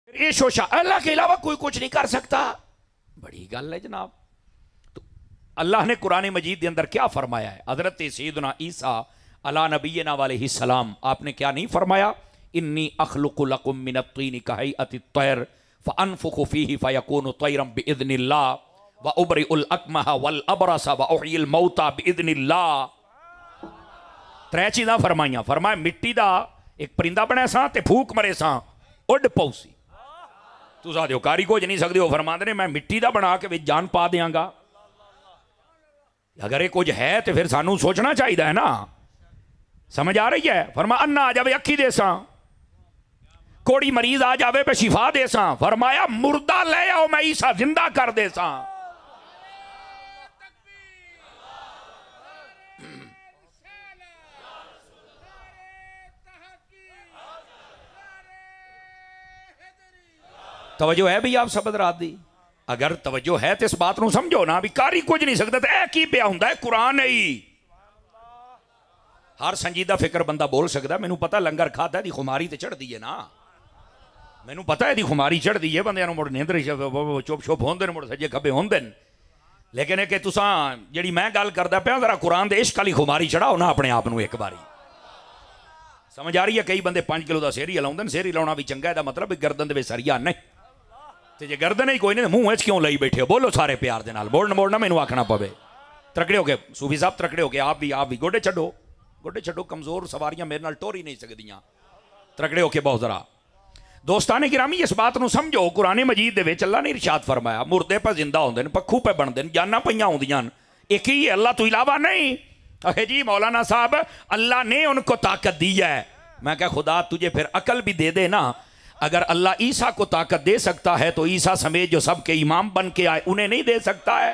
ये शोशा अल्लाह के अलावा कोई कुछ नहीं कर सकता। बड़ी गल है जनाब। तो अल्लाह ने कुरान मजीद के अंदर क्या फरमाया है? हजरत सैयदना ईसा अला नबीना वालैहि सलाम आपने क्या नहीं फरमाया? इन्नी अखलुकु लकुम मिनत तीन कहैअति तैर फअनफुखु फीहि फयकूनु तैरम बिइज़्निल्लाह व उबरिउल अकमह वल अबरस व उह्यिल मौता बिइज़्निल्लाह। त्रै चीज़ां फरमाइयां। फरमाया मिट्टी का एक परिंदा बने सा ते फूक मरे सा उड पौसी। तुस आदे हो कारी कुछ नहीं सकते हो। फरमाते ने मैं मिट्टी का बना के विच जान पा देंगा। अगर ये कुछ है तो फिर सानू सोचना चाहिए है ना। समझ आ रही है? फरमा अन्ना आ जावे अखी दे सा, कोड़ी मरीज आ जावे पे शिफा दे सा। फरमाया मुर्दा ले आओ मैं ईसा जिंदा कर दे सा। तवज्जो है भी आप सबद रात दी? अगर तवज्जो है तो इस बात को समझो ना भी कारी कुछ नहीं सकता। तो यह की पिया हुंदा है? कुरान ही। हर संजीदा फिक्र बंदा बोल सकता। मैनू पता लंगर खाता है खुमारी तो चढ़ती है ना। मैनू पता है खुमारी चढ़ती है। बंद मुड़ नींदर चुप छुप होंगे मुड़ सज्जे खब्बे होंगे। लेकिन कि तुसा जी मैं गल करता पाया जरा कुरान दे इश्क वाली खुमारी चढ़ाओ ना अपने आप को एक बारी। समझ आ रही है? कई बंदे 5 किलो का सेहरी लाउंदे। सेहरी लाउना भी चंगा है मतलब गर्दन दे सरिया नहीं तो जे गर्दन ही कोई नहीं मुंह च क्यों लाई बैठे हो? बोलो सारे प्यार के नाल। मोड़ना मैनू आखना पवे। त्रकड़े हो गए सूफी साहब, त्रकड़े हो गए। आप भी गोडे छड्डो, गोडे छड्डो। कमजोर सवारियां मेरे नाल टोर ही नहीं सकदियां। त्रकड़े होके बहुत जरा दोस्ताने गिरामी इस बात को समझो। कुरान मजीद दे विच अल्लाह ने इरशाद फरमाया मुर्दे पर जिंदा होंदे ने, पक्खू पे बनदे ने, जाना पईयां होंदियां ने। एक ही अल्लाह तो इलावा नहीं। अहे जी मौलाना साहब अल्लाह ने उनको ताकत दी है। मैं क्या खुदा तुझे फिर अकल भी दे दे ना। अगर अल्लाह ईसा को ताकत दे सकता है तो ईसा समेत जो सबके इमाम बन के आए उन्हें नहीं दे सकता है?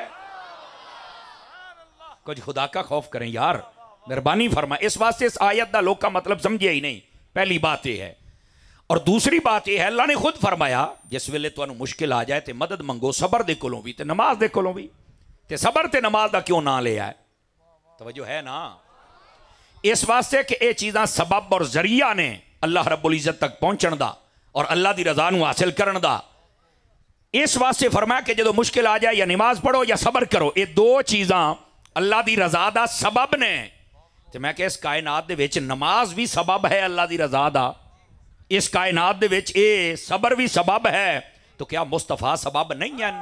कुछ खुदा का खौफ करें यार, मेहरबानी फरमा। इस वास्ते इस आयत का लोग का मतलब समझे ही नहीं। पहली बात यह है। और दूसरी बात यह है अल्लाह ने खुद फरमाया जिस वेले तुहानू मुश्किल आ जाए तो मदद मंगो सबर दे कोलों भी ते नमाज दे कोलों भी। ते सबर ते नमाज का क्यों ना लिया है? तवज्जो है ना? इस वास्ते कि ये चीज़ां सबब और जरिया ने अल्लाह रब्बुल इज्जत तक पहुंचण दा और अल्लाह की रजा नू हासिल करन दा। इस वास्ते फरमाया कि जो मुश्किल आ जाए या नमाज पढ़ो या सबर करो। ये दो चीज़ां अल्लाह की रजा दा सबब ने। तो मैं क्या इस कायनात दे विच नमाज भी सबब है अल्लाह की रजा दा। इस कायनात दे विच ये सबर भी सबब है। तो क्या मुस्तफा सबब नहीं है?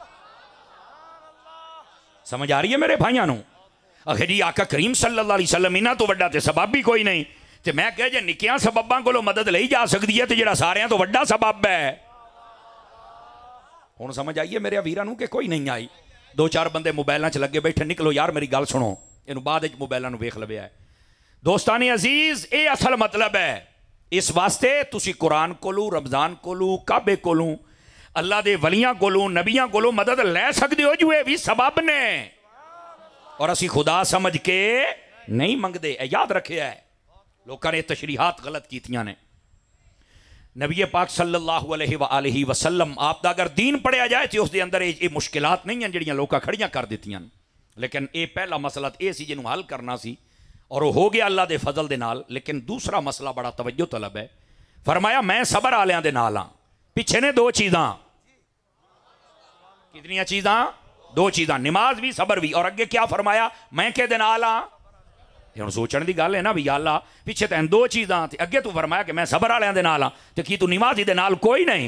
समझ आ रही है मेरे भाइयों नू? आखिर जी आका करीम सल्लल्लाहु अलैहि वसल्लम इन्हां तो वड्डा ते सबब भी कोई नहीं। तो मैं कह जे निक्कियां सबबां कोलों मदद लई जा सकती है तो जिहड़ा सारियां तो वड्डा सबब है। हुण समझ आइए मेरे वीरां नू कि कोई नहीं आई? 2-4 बंदे मोबाइलों च लगे बैठे। निकलो यार मेरी गल सुनो, इनू बाद मोबाइलों नू वेख लविया है। दोस्तानी अजीज ये असल मतलब है। इस वास्ते तुसी कुरान कोलू, रमजान कोलू, काबे कोलू, अल्लाह दे वलियां कोलू, नबियां कोलू मदद लै सकते हो जो ये भी सबब ने। और असी खुदा समझ के नहीं मंगते। याद रखे है लोगों ने तशरीहात गलत कीतियां ने। नबी पाक सल्लल्लाहु अलैहि वसल्लम आप दा अगर दीन पढ़िया जाए तो उसके अंदर ये मुश्किलात नहीं हैं जिहड़ियां लोग खड़ियां कर दित्तियां। लेकिन ये पहला मसला ये सी जिन्होंने हल करना सी और वो हो गया अल्लाह के फजल दे नाल। लेकिन दूसरा मसला बड़ा तवज्जो तलब है। फरमाया मैं सबर आलियां दे नाल हां। पिछे ने 2 चीज़ां। कितनियां चीज़ां? 2 चीज़ां, नमाज भी सबर भी। और अगे क्या फरमाया? मैं के दे नाल हां। हुण सोचण दी गल है ना भी अल्लाह पिछे तैन 2 चीज़ां ते अगे तू फरमाया कि मैं सबर वालियां दे नाल हां ते की तू नमाज़ी दे नाल कोई नहीं?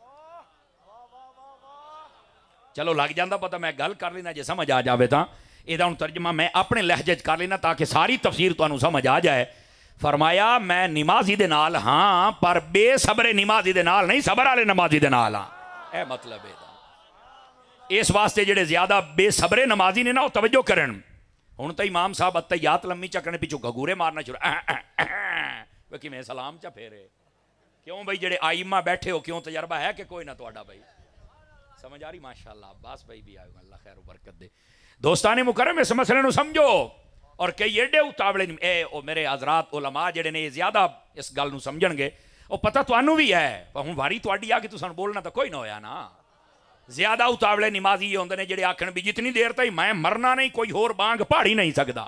चलो लग जाता पता। मैं गल कर लेना जे समझ आ जाए तो यदा हुण तर्जमा मैं अपने लहजे च कर लेना ताकि सारी तफसीर तुहानू समझ आ जाए। फरमाया मैं नमाजी दे नाल हां पर बेसबरे नमाजी दे नाल नहीं, सबर वाले नमाजी दे नाल हां। यह मतलब है। इस वास्ते जेडे ज्यादा बेसबरे नमाजी ने ना वो तवज्जो करन। हुण तो इमाम साहब अत्तहियात लम्मी चकने पिछू घगूरे मारना शुरू वे किवें सलाम च फेरे। क्यों भाई जेडे आइमा बैठे हो क्यों तजर्बा है कि कोई ना तुहाडा भाई? समझ आ रही? माशाअल्लाह अब्बास भाई भी आए, अल्लाह खैर बरकत दे। दोस्ताने मुकरम इस मसले को समझो। और कई एडे उतावले मेरे हजरात उलमा जेडे ने ज्यादा इस गल को समझणगे। और पता तुहानू भी है पर हुण वारी तुहाडी आ कि तुसां बोलना तो कोई ना होया ना। ज्यादा उतावले नमाजी होंदे ने जेडे आखण भी जितनी देर तक मैं मरना नहीं कोई होर बांग पहाड़ ही नहीं सकता।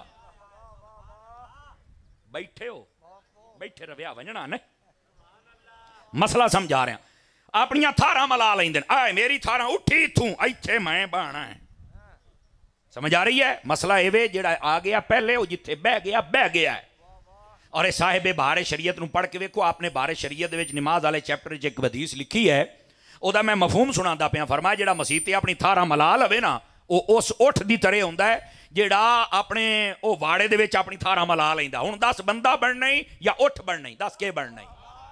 बैठे हो बैठे रव्या वंजना ने मसला समझा रहा। अपनियां थारां मला लेंदे आए मेरी थारां उठी इत्थों इत्थे मैं बहना है। समझ आ रही है? मसला एवे जेड़ा आ गया पहले वो जिथे बह गया है। और ये साहिब बारे शरीयत पढ़ के वेखो, आपने बारे शरीयत विच नमाज वाले चैप्टर च एक हदीस लिखी है, ਉਹਦਾ मैं मफहूम सुनादा पिया। फरमाया जेड़ा मसीह ते अपनी थारा मला लवे ना वो उस उठ दी तरह हुंदा है जेड़ा अपने वो वाड़े दे विच अपनी थारा मला लैंदा। हुण दस बंदा बनना ही या उठ बनना ही, दस के बनना ही?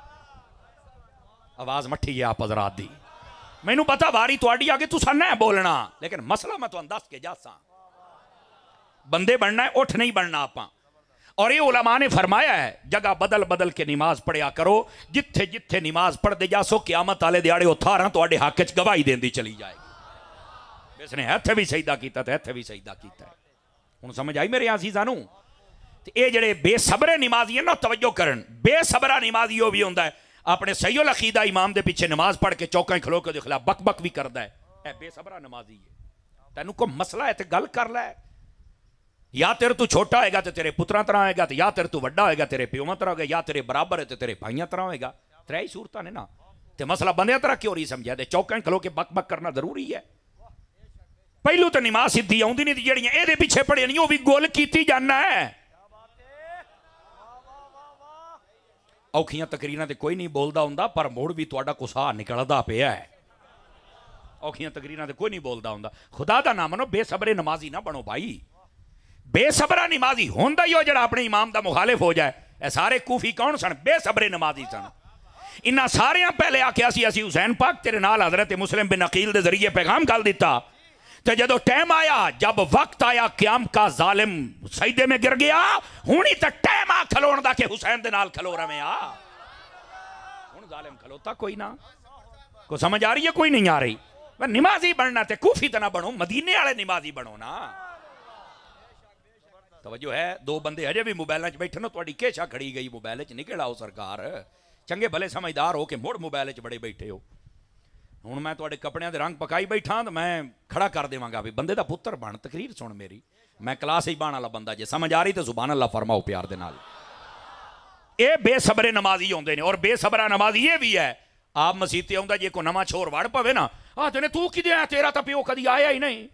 आवाज मठी है आप हज़रात दी। मैनू पता वारी तुहाडी आगे तुसा ना बोलना, लेकिन मसला मैं तुहानू दस के जासा। बंदे बनना है, उठ नहीं बनना आपां। और ये उलमा ने फरमाया है जगह बदल बदल के नमाज पढ़िया करो, जिथे जिथे नमाज पढ़ते जासो क्यामत वाले दिहाड़े वो थारां तुहाडे हक च गवाही देंदी चली जाएगी। इसने इत्थे भी सजदा कीता ते इत्थे भी सजदा कीता है। हुण समझ आई मेरे अजीज़ां नूं? ते ये जेड़े बेसबरे नमाजी है ना, तवज्जो करन, बेसबरा नमाजी वो भी हुंदा है अपने सैय्युल अकीदा इमाम दे पीछे नमाज पढ़ के चौकां खलो के खिलाफ बक बक भी करदा है। ए बेसबरा नमाजी है। तैनूं कोई मसला है तो गल कर लै। या तेरे तू छोटा होएगा तो तेरे पुत्रां तरह होएगा, तो या तेरे तू वड्डा होएगा तेरे प्योवां तरह होएगा, या तेरे बराबर है तो तेरे भाइयां तरह होएगा। त्रै ही सूरतां ने ना। तो मसला बंदियां तरह क्यों नहीं समझा? ते चौकां खलो के बक बक करना जरूरी है? पहलू तो नमाज सीधी आउंदी नहीं, जेड़ियां इहदे पिछे पढ़े नहीं वो भी गोल कीती जाना है। औखियां तकरीरां ते कोई नहीं बोलदा हुंदा, पर मुड़ भी तुहाडा कुसा निकलदा पिया है। औखियां तकरीरां ते कोई नहीं बोलदा हुंदा। खुदा दा नाम मनो, बेसबरे नमाजी ना बनो भाई। बेसबरा नमाजी होंदा ही हो जड़ा अपने इमाम दा मुखालिफ हो जाए। ए सारे कूफी कौन सन? बेसबरे नमाजी सन। इन्हां सारियां पहले आख्या सी असी हुसैन पाक तेरे नाल हजरत मुस्लिम बिन अकील दे जरिए पैगाम घल दिता, तो जदों टाइम आया, जब वक्त आया क्याम का जालिम सजदे में गिर गया, हुणी तो टाइम आ खलोण दा के हुसैन दे नाल खलो रवे। आ हुण जालिम खलोता कोई ना। को समझ आ रही है? कोई नहीं आ रही। नमाजी बनना ते कूफी तो ना बनो, मदीने वाले नमाजी बनो ना। तवज्जो है? दो बंदे अजे भी मोबाइल बैठे ना, तुहाडी केशा खड़ी गई मोबाइल च, निकल आओ सरकार। चंगे भले समझदार हो के मुड़ मोबाइल च बड़े बैठे हो। हुण मैं तुहाडे कपड़ियां दे रंग पकाई बैठा तो मैं खड़ा कर देवांगा भी बंदे दा पुत्तर बन। तकरीर सुन मेरी, मैं क्लास ही बाण वाला बंदा, जे समझ आ रही तो सुभान अल्लाह फरमाओ प्यार दे नाल। ये बेसबरे नमाजी होंदे ने। और बेसबरा नमाजी ये भी है, आप मसीते आउंदा जे कोई नवां छोर वड़ पवे ना, आखदे तू किदे आया, तेरा तो प्यो कदी आया ही नहीं।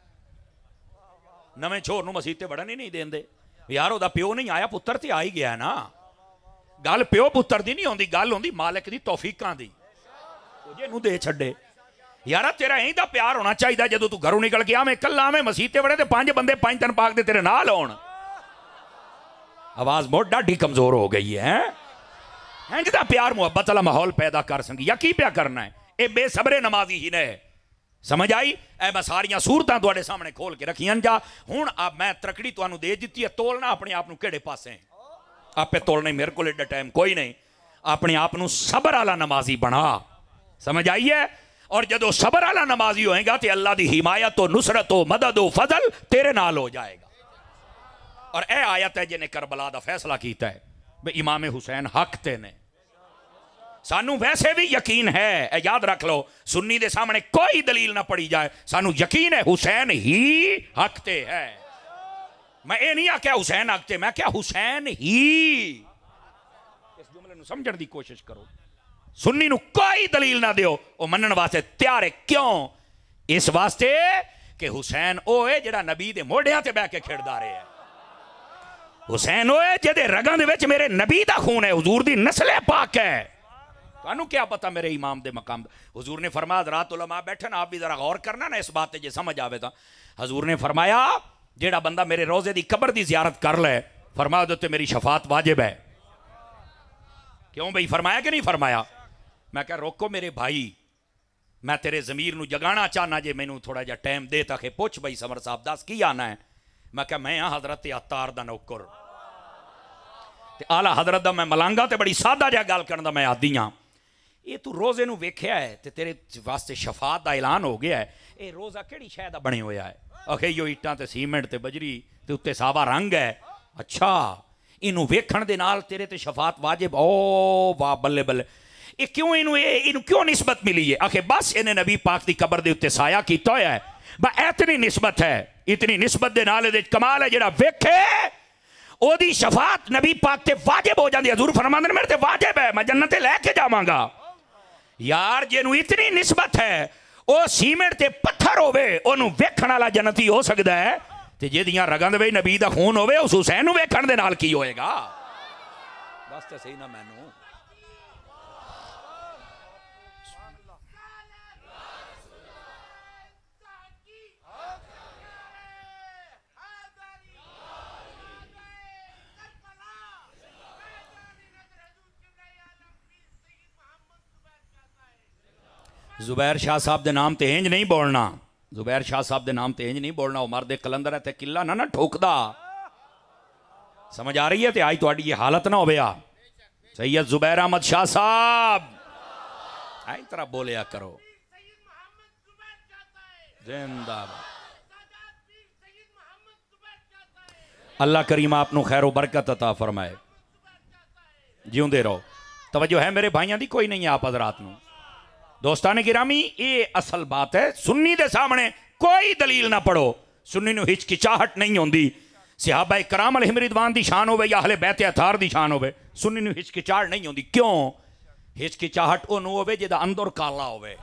नवे छोर नूं मसीते वड़न ही नहीं देंदे। यार ओदा प्यो नहीं आया, पुत्तर ते आ ही गया ना। गल प्यो पुत्तर दी नहीं होंदी, गल होंदी मालिक दी तौफीकां दी। जेनू दे छड्डे यार, तेरा यहीं दा प्यार होना चाहिए। जदों तू घरों निकल के आवें कल्ला आवें मसीते वड़े तो पांच बंदे पांच दिन पाक दे तेरे नाल होण। आवाज बहुत डाढी कमजोर हो गई है। इंज दा प्यार मुहब्बत वाला माहौल पैदा कर सकी या की प्या करना है? ये बेसबरे नमाजी ही ने। समझ आई? ऐ मैं सारियां सूरतां तुहाडे सामने खोल के रखियां जा। हुण अब मैं तरकड़ी तुहानू दे दित्ती है, तोलना अपने आप नू किहड़े पासे? आपे तोलना मेरे को एडा टाइम कोई नहीं। अपने आप नू सबर वाला नमाजी बना। समझ आई है? और जदों सबर वाला नमाजी होएगा तो अल्लाह की हिमायत हो, नुसरत हो, मदद हो, फजल तेरे नाल हो जाएगा। और यह आयत है जिन्हें करबला का फैसला किया है भी इमाम हुसैन हक ते ने। सानू वैसे भी यकीन है, याद रख लो, सुन्नी दे सामने कोई दलील ना पड़ी जाए, सानू यकीन है हुसैन ही हक ते है। मैं ये नहीं आख्या हुसैन हक ते, मैं क्या हुसैन ही। इस जुमले नू समझण दी कोशिश करो। सुन्नी नू कोई दलील ना दियो, वो मनन वास्ते तैयार है। क्यों? इस वास्ते कि हुसैन ओ है जिहड़ा नबी दे मोढियां ते बैठ के खिड़दा रहा है। हुसैन ओ है जिहदे रगां दे विच मेरे नबी दा खून है, हुजूर दी नस्ल पाक है। तुहानू क्या पता मेरे इमाम दे मकाम दा? हुजूर ने फरमाया, हज़रात उलमा बैठन, आप भी जरा गौर करना ना इस बात ते, जे समझ आवे तो। हुजूर ने फरमाया जिहड़ा बंदा मेरे रोजे दी कब्र दी जियारत कर ले, फरमाया उहदे ते मेरी शफात वाजिब है। क्यों भाई, फरमाया कि नहीं फरमाया? मैं क्या रोको मेरे भाई, मैं तेरे जमीर नू जगाना चाहना, जे मैनू थोड़ा जा टाइम दे ताकि पुछ भाई समर साहब दस की आना है। मैं क्या मैं हाँ हजरत अत्तार दा नौकर ते आला हजरत दा मैं मलांगा ते बड़ी सादा जा गल करन दा मैं आदी हाँ। ये तू रोजे नू वेख्या है ते तेरे वास्ते शफात दा ऐलान हो गया है। ये रोज़ा केड़ी शै दा बने होया है? आखे यो ईटां ते सीमेंट ते बजरी ते उत्ते सावा रंग है। अच्छा, इनू वेखण दे नाल तेरे ते शफात वाजिब। ओ वाह बल्ले बल्ले। ये क्यों इनू क्यों निस्बत मिली है? आखे बस इन्हें नबी पाक की कबर के उत्ते साया किया होया है। बस इतनी निस्बत है, इतनी निस्बत दे नाल दे कमाल है। जिहड़ा वेखे ओदी शफात नबी पाक ते वाजिब हो जाती है। हजूर फरमांदे ने मेरे ते वाजिब है, मैं जन्नत ते लैके जावांगा। यार जिन्हों इतनी निस्बत है वह सीमेंट ते पत्थर होवे ओनू वेखण वाला जन्नती हो सकता है, ते जिहदियां रगां दे विच नबी दा खून होवे उस हुसैन नूं वेखण दे नाल की होएगा? बस ते सही ना मैनू। जुबैर शाह साहब के नाम ते इंज नहीं बोलना, जुबैर शाह साहब के नाम ते इंज नहीं बोलना। उमर दे कलंदर है ते किला ना ना ठोकदा। समझ आ रही है? ते आज तुहाडी ये हालत ना होवे। सैयद जुबैर अहमद शाह साहब आई तरह बोलिया करो। जिंदाबाद। अल्लाह करीम आपनू खैरो बरकत अता फरमाए, जिउंदे रहो। तवज्जो है मेरे भाइयों दी? कोई नहीं है आप हजरात नू? दोस्तान गिरामी, ये असल बात है। सुन्नी दे सामने कोई दलील ना पढ़ो। सुन्नी नू हिचकिचाहट नहीं होंदी। सहाबा कराम अलैहिम रिदवान दी शान होवे या अहले बैत अतार दी शान होवे, सुन्नी नू हिचकिचाहट नहीं होंदी। क्यों? हिचकिचाहट ओनू होवे जिहदा अंदर काला होवे,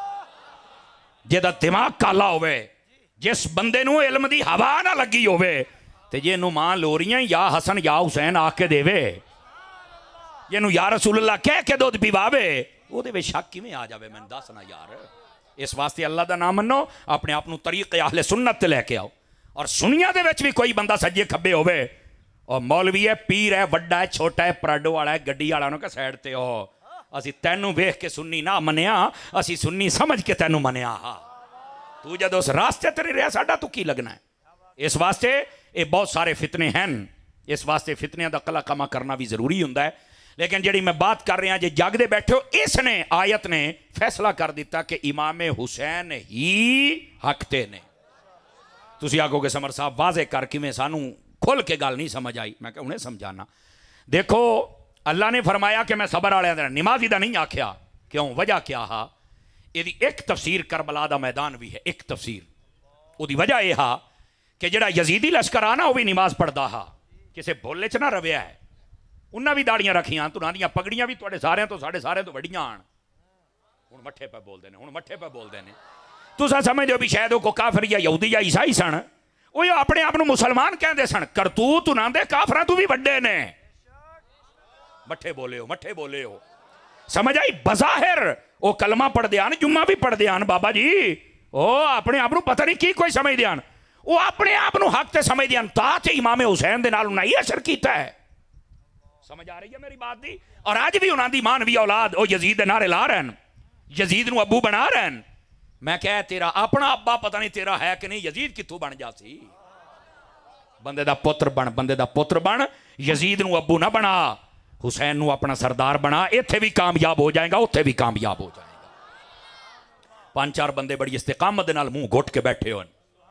जिहदा दिमाग काला होवे, जिस बंदे नू इल्म दी हवा ना लगी होवे, ते जिन्नू मां लोरियां या हसन या हुसैन आके देवे, जिन्नू या रसूल अल्लाह कह के दुध पिवावे, ਉਹਦੇ ਵਿੱਚ शक किवें आ जाए? मैंने दस ना यार। इस वास्ते अल्लाह का नाम मनो, अपने आप को तरीके अहले सुन्नत ते लैके आओ। और सुनिया दे विच भी कोई बंदा सज्जे खब्बे होवे और मौलवी है, पीर है, वड्डा है, छोटा है, पराडो वाला है, गड्डी वाला ना साइड ते हो, असी तैनू वेख के सुन्नी ना मनिया, असी सुन्नी समझ के तैनू मनिया। हा तू जब उस रास्ते ते नहीं रहा साडा तू की लगना है? इस वास्ते ये बहुत सारे फितने हैं। इस वास्ते फितनियां दा कला कमा करना भी जरूरी हुंदा है। लेकिन जी मैं बात कर रहा जे जागदे बैठे हो, इसने आयत ने फैसला कर दिता कि इमाम हुसैन ही हकते ने। तुसी आखोगे समर साहब वाजे कर किवें, सानू खुल के गल नहीं समझ आई। मैं उन्हें समझाना। देखो अल्लाह ने फरमाया कि मैं सबर वाले दा नमाजी दा नहीं आख्या। क्यों? वजह क्या हा? यदि एक तफसीर करबला दा मैदान भी है, एक तफसीर उदी वजह यह हा कि जिहड़ा यजीदी लश्कर आ ना वह भी नमाज पढ़ता हा, किसी भोले च ना रविया है। उन्हें भी दाड़ियां रखियां, तो उन्होंने पगड़ियां भी तुहाडे सारियां तो साढ़े तो वड्डियां आन। हुण मट्ठे पे बोलते हैं, हुण मट्ठे पे बोलते हैं। तुसां समझदे हो भी शायद वो काफिर या यहूदी या ईसाई सन, वो अपने आप को मुसलमान कहते सन। करतूत उन्हां दे काफिरां तो भी वड्डे ने। मट्ठे बोले हो, मट्ठे बोले हो। समझ आई? बज़ाहिर वो कलमा पढ़दे आन, जुम्मा भी पढ़दे आन, बाबा जी वो अपने आप को पता नहीं की कोई समझदे आन, वो अपने आप को हक ते समझदे आन। तां ते इमाम हुसैन दे नाल उन्हां असर कीता है। समझ आ रही है मेरी बात दी? और आज भी उन्होंने मानवी औलाद वो यजीद दे नारे ला रहे हैं, यजीद नू अबू बना रहे हैं। मैं कह तेरा अपना अब्बा पता नहीं तेरा है कि नहीं, यजीद कित्थों बन जासी? बंदे दा पुत्र बन, बंदे दा पुत्र बन, यजीद नू अबू ना बना, हुसैन नू अपना सरदार बना। इत्थे भी कामयाब हो जाएगा, उत्थे भी कामयाब हो जाएगा। 5-4 बंदे बड़ी इस्तेकामत दे नाल मुंह घुट के बैठे हो।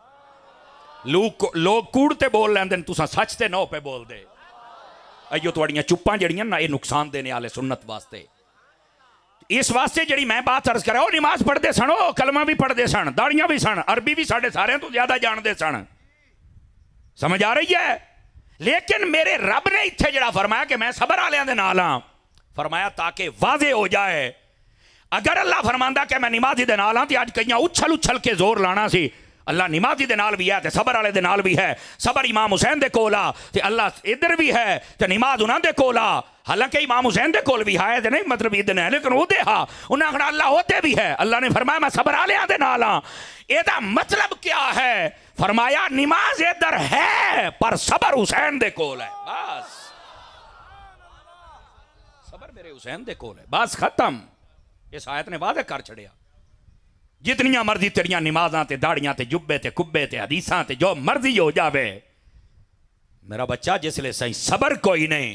लोग कूड़ ते बोल लैंदे, तुसां सच ते नौ पे बोल दे। अयो तुहाड़ियां चुप्पां जड़ियां ना, ये नुकसान देने वाले सुन्नत वास्ते। इस वास्ते जी मैं बात अर्ज करा, नमाज पढ़ते सन, कलमा भी पढ़ते सन, दाड़ियां भी सन, अरबी भी साढ़े सारे तो ज्यादा जानते सन। समझ आ रही है? लेकिन मेरे रब ने इत्थे जड़ा फरमाया कि मैं सबर वालियां दे नाल हां, फरमाया ताकि वाजे हो जाए। अगर अल्लाह फरमांदा कि मैं नमाजी दे नाल हां ते अज कईयां उछल उछल के जोर लाना सी। अल्लाह नमाजी दे नाल भी है, सबर वाले दे नाल भी है। सबर इमाम हुसैन दे कोल आ, ते अल्लाह इधर भी है, ते नमाज उन्हां दे कोल आ। हालांकि इमाम हुसैन दे कोल भी है, नहीं मतलब इधर है, लेकिन ओदे हा उन्हें आखना अल्लाह ओदे भी है। अल्लाह ने फरमाया मैं सबर वालियां दे नाल हां। एदा मतलब क्या है? फरमाया नमाज इधर है पर सबर हुसैन दे कोल है। बस सबर मेरे हुसैन दे कोल है, बस खत्म। इस आयत ने वादे कर छड़िया। जितनियां मर्जी तेरियां नमाज़ां ते दाड़ियां ते जुब्बे ते कुब्बे ते हदीसां ते जो मर्जी हो जावे, मेरा बच्चा जिसले सही सबर कोई नहीं,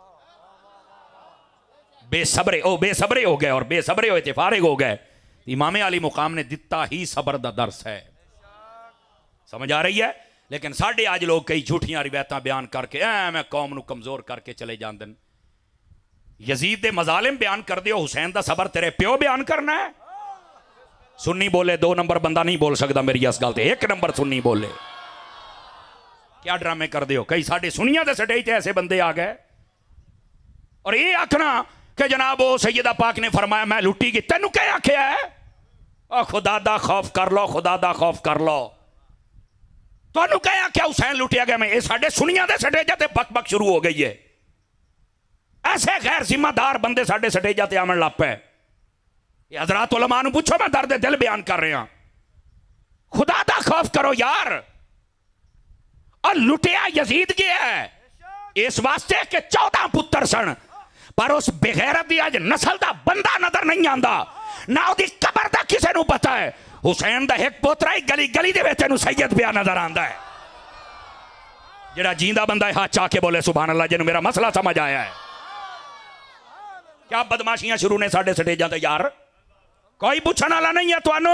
बेसबरे ओ बेसबरे हो गए और बेसबरे हो ते फारिग हो गए। इमाम अली मुकाम ने दिता ही सबर दा दर्स है। समझ आ रही है? लेकिन साढ़े आज लोग कई झूठियां रिवायत बयान करके मैं कौम नू कमजोर करके चले जाते हैं। यजीद दे मजालिम बयान कर दियो, हुसैन दा सबर तेरे प्यो बयान करना है। सुन्नी बोले 2 नंबर बंदा नहीं बोल सकता मेरी इस गल ते, 1 नंबर सुन्नी बोले। क्या ड्रामे कर दियो? कई साढ़े सुनिया दे स्टेज ते ऐसे बंदे आ गए और ये आखना कि जनाब वो सैयदा पाक ने फरमाया मैं लुटी गई। तेनू क्या आख्या है? खुदा दा खौफ कर लो, खुदा दा खौफ कर लो। तुहानू क्या आख्या हुसैन लुटिया गया? मैं साडे सुनिया दे स्टेजा ते बक बक शुरू हो गई है। ऐसे गैर जिम्मेदार बंदे साडे स्टेजा ते आवन लग पे। हजरात उलमा नू पूछो, मैं दर्द दिल बयान कर रहा। खुदा दा खौफ करो यार। और लुटिया यजीद गया है इस वास्ते कि 14 पुत्र सन, पर उस बेगैरत दी अज नस्ल दा बंदा नजर नहीं आता, ना उसकी कबर दा किसे नू पता है। हुसैन दा एक पोतरा ही गली गली दे विच सैयद पिया नजर आता है। जेड़ा जींदा बंदा है हाथ चा के बोले सुभान अल्लाह, जिन्हों मेरा मसला समझ आया है। क्या बदमाशियां शुरू ने साडे स्टेजां ते यार? कोई पूछने वाला नहीं है तुहानू?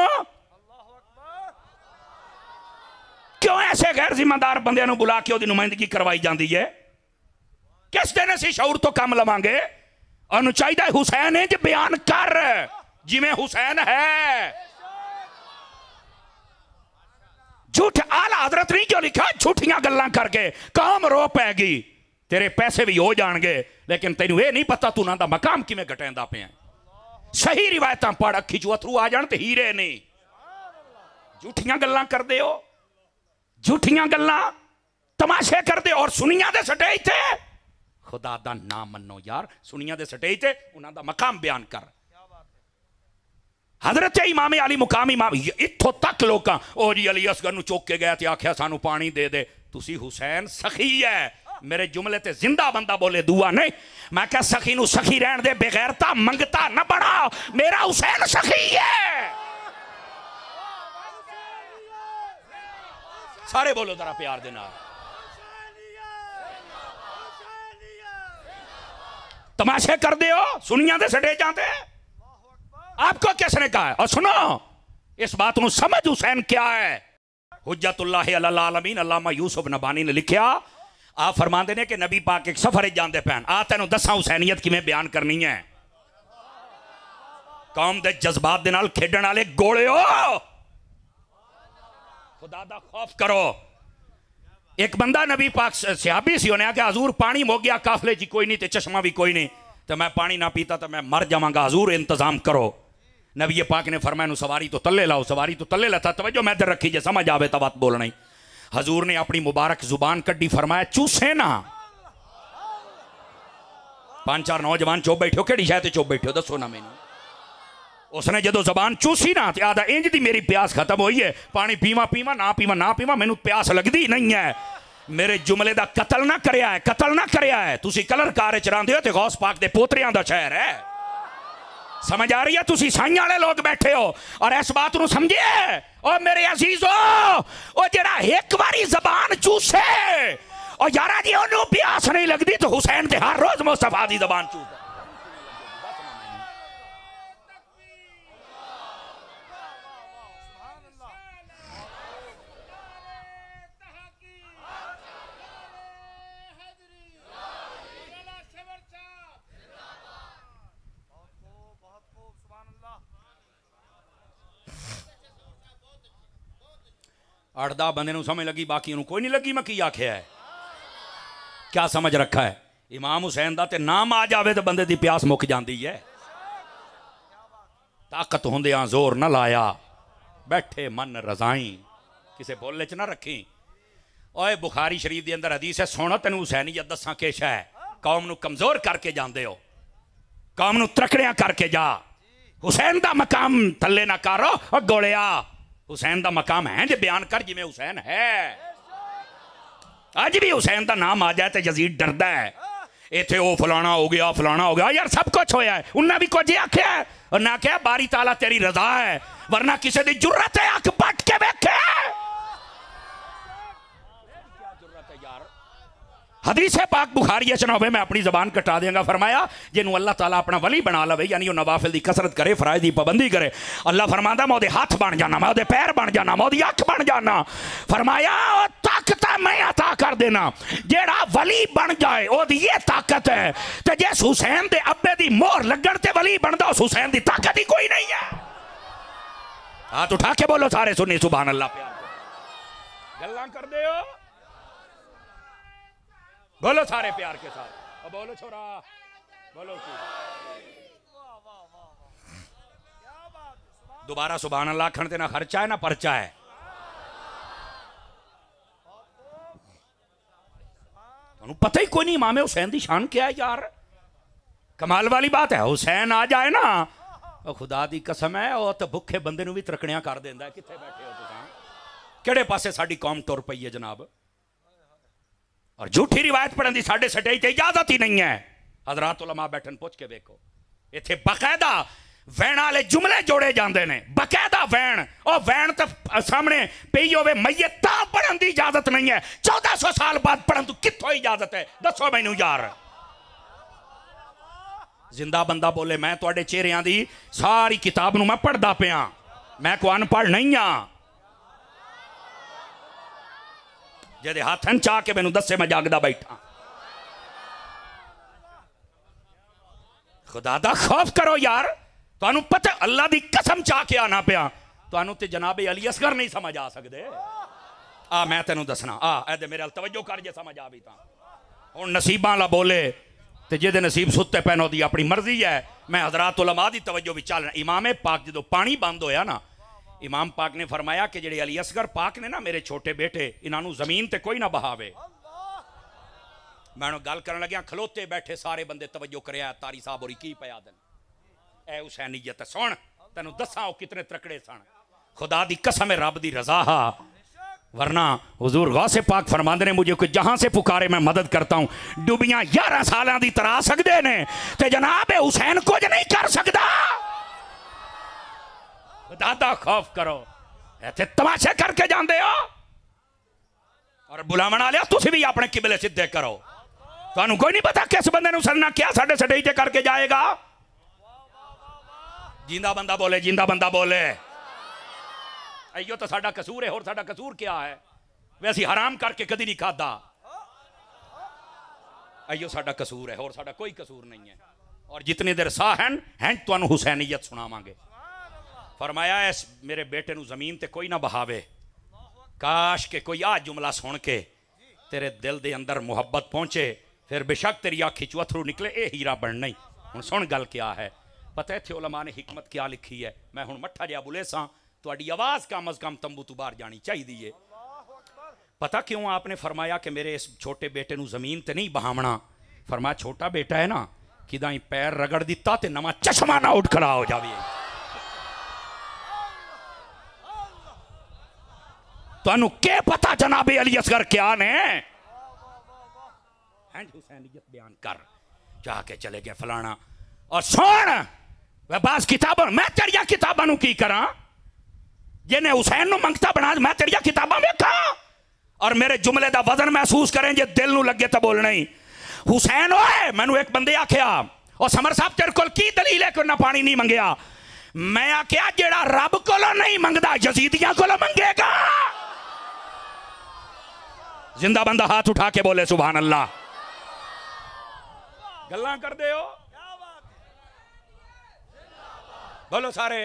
क्यों ऐसे गैर जिम्मेदार बंदियां नू बुला के ओदी नुमाइंदगी करवाई जाती है? किस दिन असीं शऊर तो कम लवांगे? और चाहिए हुसैन इंज बयान कर जिवें हुसैन है। झूठ आला हजरत नहीं जो लिखा, झूठियां गल्लां करके कौम रो पैगी। तेरे पैसे भी हो जाएंगे लेकिन तेनू ये नहीं पता तू ना दा मकाम किवें घटेंदा पिया। सही रिवायतां पढ़, अखी चों अथरू आ जाण ते हीरे नहीं। झूठियां गल्लां करदे हो, झूठियां गल्लां तमाशे करदे और सुनिया दे स्टेज ते खुदा दा नाम मनो यार। सुनिया दे स्टेज ते उन्हां दा मकाम बयान कर। हजरत इमाम अली मुकाम इमाम इत्थों तक लोग ओ जी अली असगर नू चुक के गया ते आख्या सानू पानी दे दे। तुसी हुसैन सखी है, मेरे जुमले ते जिंदा बंदा बोले दुआ नहीं। मैं क्या सखी नू सखी रहन दे, बेगैरता मंगता न बना, मेरा हुसैन सखी है। सारे बोलो जरा प्यार दे नाल। तमाशे कर दे हो सुनिया दे स्टेजां ते। आपको किसने कहा है? और सुनो इस बात को समझ, हुसैन क्या है? हुज्जतुल्लाह अलल आलमीन अल्लामा यूसुफ नबानी ने लिखा, आप फरमाते ने कि नबी पाक एक सफर जाते पैन, आ तेन दसा हुसैनीयत किवें बयान करनी है। कौम दे जज्बात दे नाल खेडण वाले गोले हो, खुदा दा खौफ करो। एक बंदा नबी पाक सहाबी सी, उन्हें आख्या हजूर पानी मुक गया काफले जी, कोई नहीं, ते चश्मा भी कोई नहीं, तो मैं पानी ना पीता तो मैं मर जावांगा, हजूर इंतजाम करो। नबी पाक ने फरमाया सवारी तो तले लाओ। सवारी तो तले लाता, तवज्जो मैं इधर रखी जे समझ आवे तो बात बोलना ही। हजूर ने अपनी मुबारक जुबान कड्डी, फरमाया चूसे ना। 5-4 नौजवान चुप बैठे हो, केड़ी शायद चुप बैठे हो दसो ना मैनू। उसने जो जबान चूसी ना तो आदा इंज दी मेरी प्यास खत्म हुई है, पानी पीवा पीवा ना पीवा ना पीवा, मैनू प्यास लगती नहीं है। मेरे जुमले का कतल ना करया है, कतल ना करया है। तुसी कलर कार च रहिंदे हो ते गौस पाक दे पोतरियां दा शहर है। समझ आ रही है? तुसी साईं वाले लोग बैठे हो और इस बात को समझिए। और मेरे अजीजो, ओ जेड़ा एक बारी जबान चूसे और यारा जी ओनू प्यास नहीं लगती, तो हुसैन ते हर रोज मुस्तफा दी जबान चूस। अठ दह बंदे समझ लगी, बाकी कोई नहीं लगी। मैं की आख्या है, क्या समझ रखा है? इमाम हुसैन दा ते नाम आ जावे तो बंदे दी प्यास मुक जाती है। ताकत होंदियां जोर न लाया, बैठे मन रजाई, किसे बोले च ना रखी। ओए बुखारी शरीफ के अंदर हदीस है, सुन तेन हुसैनीयत दसा किश है। कौम नू कमजोर करके जाते हो, कौम नू त्रकड़ियां करके जा। हुसैन दा मकाम थले ना करो और गोलिया। हुसैन दा मकाम है जो बयान कर जिमें हुसैन है। अज भी हुसैन दा नाम आ जाए तो यजीद डरदा है, इत्थे ओ फलाना हो गया फलाना हो गया। यार सब कुछ होया है, उन्हें भी कुछ आख्या है और ना क्या बारी ताला तेरी रजा है, वरना किसी की जुर्रत है अख पट के वेखे। हदीस पाक बुखारी च ना होवे, मैं अपनी जबान कटा देंगा। फरमाया जिन्हों अल्लाह ताला अपना वली बना लवे, यानी नवाफिल की कसरत करे, फराइज की पाबंदी करे, अल्लाह फरमांदा मैं ओदे हाथ बन जाना, मैं ओदे पैर बन जाना, मैं ओदी अख बन जाना। फरमाया ताकत मैं अता कर देना। जेड़ा वली बन जाए ओदी ये ताकत है, तो जिस हुसैन दे अब्बे दी मोहर लगन ते वली बनदा, उस हुसैन दी ताकत ही कोई नहीं है। हाथ उठा के बोलो सारे सुन्नी सुभान अल्लाह। प्यार गल्लां कर दे हो, बोलो सारे प्यार के साथ, बोलो छोरा बोलो दोबारा सुभान अल्लाह आखण ते ना खर्चा है ना परचा है। पता ही कोई नहीं इमाम हुसैन की शान क्या है यार। कमाल वाली बात है, हुसैन आ जाए ना खुदा दी कसम है वो तो भुखे बंदे भी तरकणियां कर देंदा। कित्थे बैठे हो तुसां, किहड़े पासे साडी कौम तुर पई है जनाब। और झूठी रिवायत पढ़न दी साडे स्टेज ते इजाजत ही नहीं है। हजरात उलमा बैठन पुछ के देखो, इत्थे बाकायदा वैण वाले जुमले जोड़े जाते हैं, बकायदा वैण। और वैण तो सामने पई होवे मैयत तां पढ़न की इजाजत नहीं है। 1400 साल बाद पढ़न तो कित्थों इजाजत है, दसो मैनू यार। जिंदा बंदा बोले मैं तुहाडे चेहरियां दी सारी किताब नू मैं पढ़दा पिया, मैं कोई अनपढ़ नहीं हाँ। जेदे हाथन चाह के मैनू दसे मैं जागदा बैठा। खुदा दा खौफ करो यार। तुहानू पता अल्लाह दी कसम चाह के आना पिया, तुहानू ते जनाबे अली असगर नहीं समझ आ सकते। आ मैं तेनू दसना, आ ए मेरे तवज्जो कर जे समझ आ भी तां। हुण नसीबां ला बोले ते जेदे नसीब सुत्ते पैन ओदी अपनी मर्जी है। मैं हजरात उलमा दी तवज्जो भी चल। इमाम पाक जो पानी बंद होया ना, इमाम पाक ने फरमाया कि जेडे अली असगर पाक ने ना मेरे छोटे बेटे, इन्हों जमीन ते कोई ना बहावे। मैं गल करन लग्या, खलोते बैठे सारे बंदे तवज्जो करया। तारी साहब होरी की पया दिन ए हुसैनीयत सुन, तेनू दसा कितने तकड़े सन। खुदा दी कसम है रब दी रजा हा, वरना हुजूर गौसे पाक फरमांदे ने मुझे कोई जहां से पुकारे मैं मदद करता हूं। डुबियां 11 साल दी तरा सकते ने ते जनाब हुसैन कुछ नहीं कर सकता। खुदा दा खौफ करो, इत्थे तमाशे करके जांदे हो। और बुलावन वाले तुसीं भी अपने किबले सीधे करो। तुहानू कोई नहीं पता किस बंदे नू सरना क्या साडे स्टेज ते करके जाएगा। जिंदा बंदा बोले, जिंदा बंदा बोले। अयो तो साडा कसूर है, और साडा कसूर क्या है? वैसे हराम करके कदी नहीं खादा। अयो साडा कसूर है, और साडा कोई कसूर नहीं है। और जितनी देर साह हैं तुहानू हुसैनीयत सुनावांगे। फरमाया इस मेरे बेटे नू जमीन ते कोई ना बहावे। काश के कोई आ जुमला सुन के तेरे दिल दे अंदर मुहब्बत पहुंचे, फिर बेशक तेरी आखी चो अथरू निकले, ये हीरा बनना ही। हुण सुन गल क्या है, पता है इत्थे उलमा ने हिकमत क्या लिखी है। मैं हुण मट्ठा जिहा बुले सां, तुहाडी आवाज़ कम अज़ कम तंबू तो बाहर जानी चाहिए। पता क्यों आपने फरमाया कि मेरे इस छोटे बेटे नू जमीन ते नहीं बहावना? फरमाया छोटा बेटा है ना, किदा ही पैर रगड़ दिता ते नवा चश्मा ना उठ खड़ा हो जावे। तुहानू क्या पता जनाबे अली असगर क्या ने हुसैनियत बयान कर। जाके चले गए फलाना। और सुन वह बास किताबों, मैं तेरिया किताबों की करा जिन्हें हुसैन नू मंगता बना, मैं तेरिया किताबा वेखा और मेरे जुमले का वजन महसूस करें जे दिल नू लगे तो बोलना ही। हुसैन ओए मैनू एक बंदे आख्या, और समर साहब तेरे को की दलील है कि उन्हें पानी नहीं मंगया? मैं आख्या जेड़ा रब को नहीं मंगदा यजीदियां को मंगेगा। जिंदा बंदा हाथ उठा के बोले सुभान अल्लाह। गल्लां कर दे हो, बोलो सारे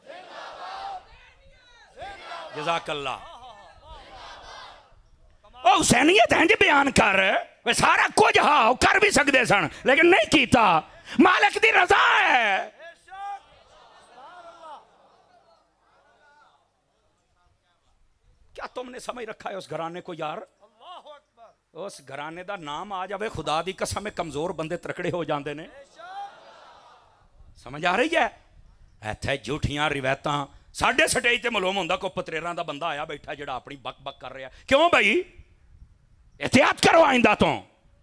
जज़ाकल्लाह। ओ हुसैनियत है जी बयान कर। वे सारा कुछ हाँ कर भी सकते सन लेकिन नहीं कीता। मालिक दी रजा है। क्या तुमने समझ रखा है उस घराने को यार? उस घराने का नाम आ जाए खुदा दी कसम में कमजोर बंदे तकड़े हो जाते ने। समझ आ रही है? इत्थे झूठियां रिवायतां साडे स्टेज ते मालूम होंदा को पतरेरां दा बंदा आया बैठा जेड़ा अपनी बक बक कर रहा। क्यों भाई? एहतियात करो आइंदा तो।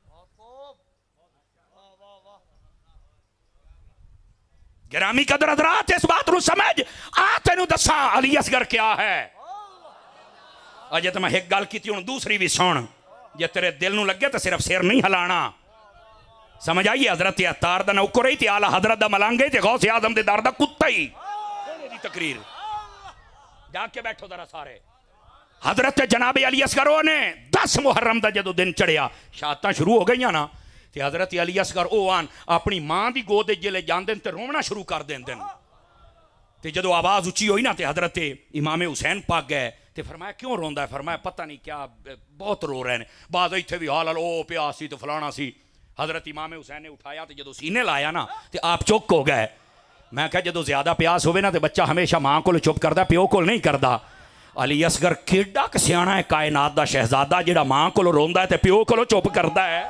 गिरामी कदर हज़रात इस बात नू समझ आ। तेनू दसा अली असगर क्या है। अजे तो मैं एक गल की हुण दूसरी भी सुन। जे तेरे दिल नू लगे तो सिर्फ सिर नहीं हिलाना। समझ आई? हजरत अत्तार दा नौकर ही ते आला हजरत दा मलंग ही ते गौसे आजम दे दर दा कुत्ता ही। तकरीर जाके बैठो जरा सारे। हजरत जनाबे अली असगर ने 10 मुहर्रम का जो दिन चढ़िया शहादतां शुरू हो गई ना, तो हजरत अली असगर ओ आन अपनी मां की गोद जिले जाते तो रोवना शुरू कर देंगे। तो जो आवाज़ उच्ची हुई ना तो हजरत इमाम हुसैन पाक गए तो फरमाया क्यों रोंदा है? फरमाया पता नहीं क्या बहुत रो रहे हैं। बाद इत्थे भी हाल ओ प्यास सी तो फलाना सी। हजरत इमाम हुसैन ने उठाया तो जो सीने लाया ना तो आप चुप हो गए। मैं क्या जो ज्यादा प्यास होवे ना तो बच्चा हमेशा मां को चुप करता, प्यो को नहीं करता। अली असगर केड़ा सियाना है, कायनात दा शहजादा जिहड़ा मां को रोंदा है तो प्यो को चुप करता है।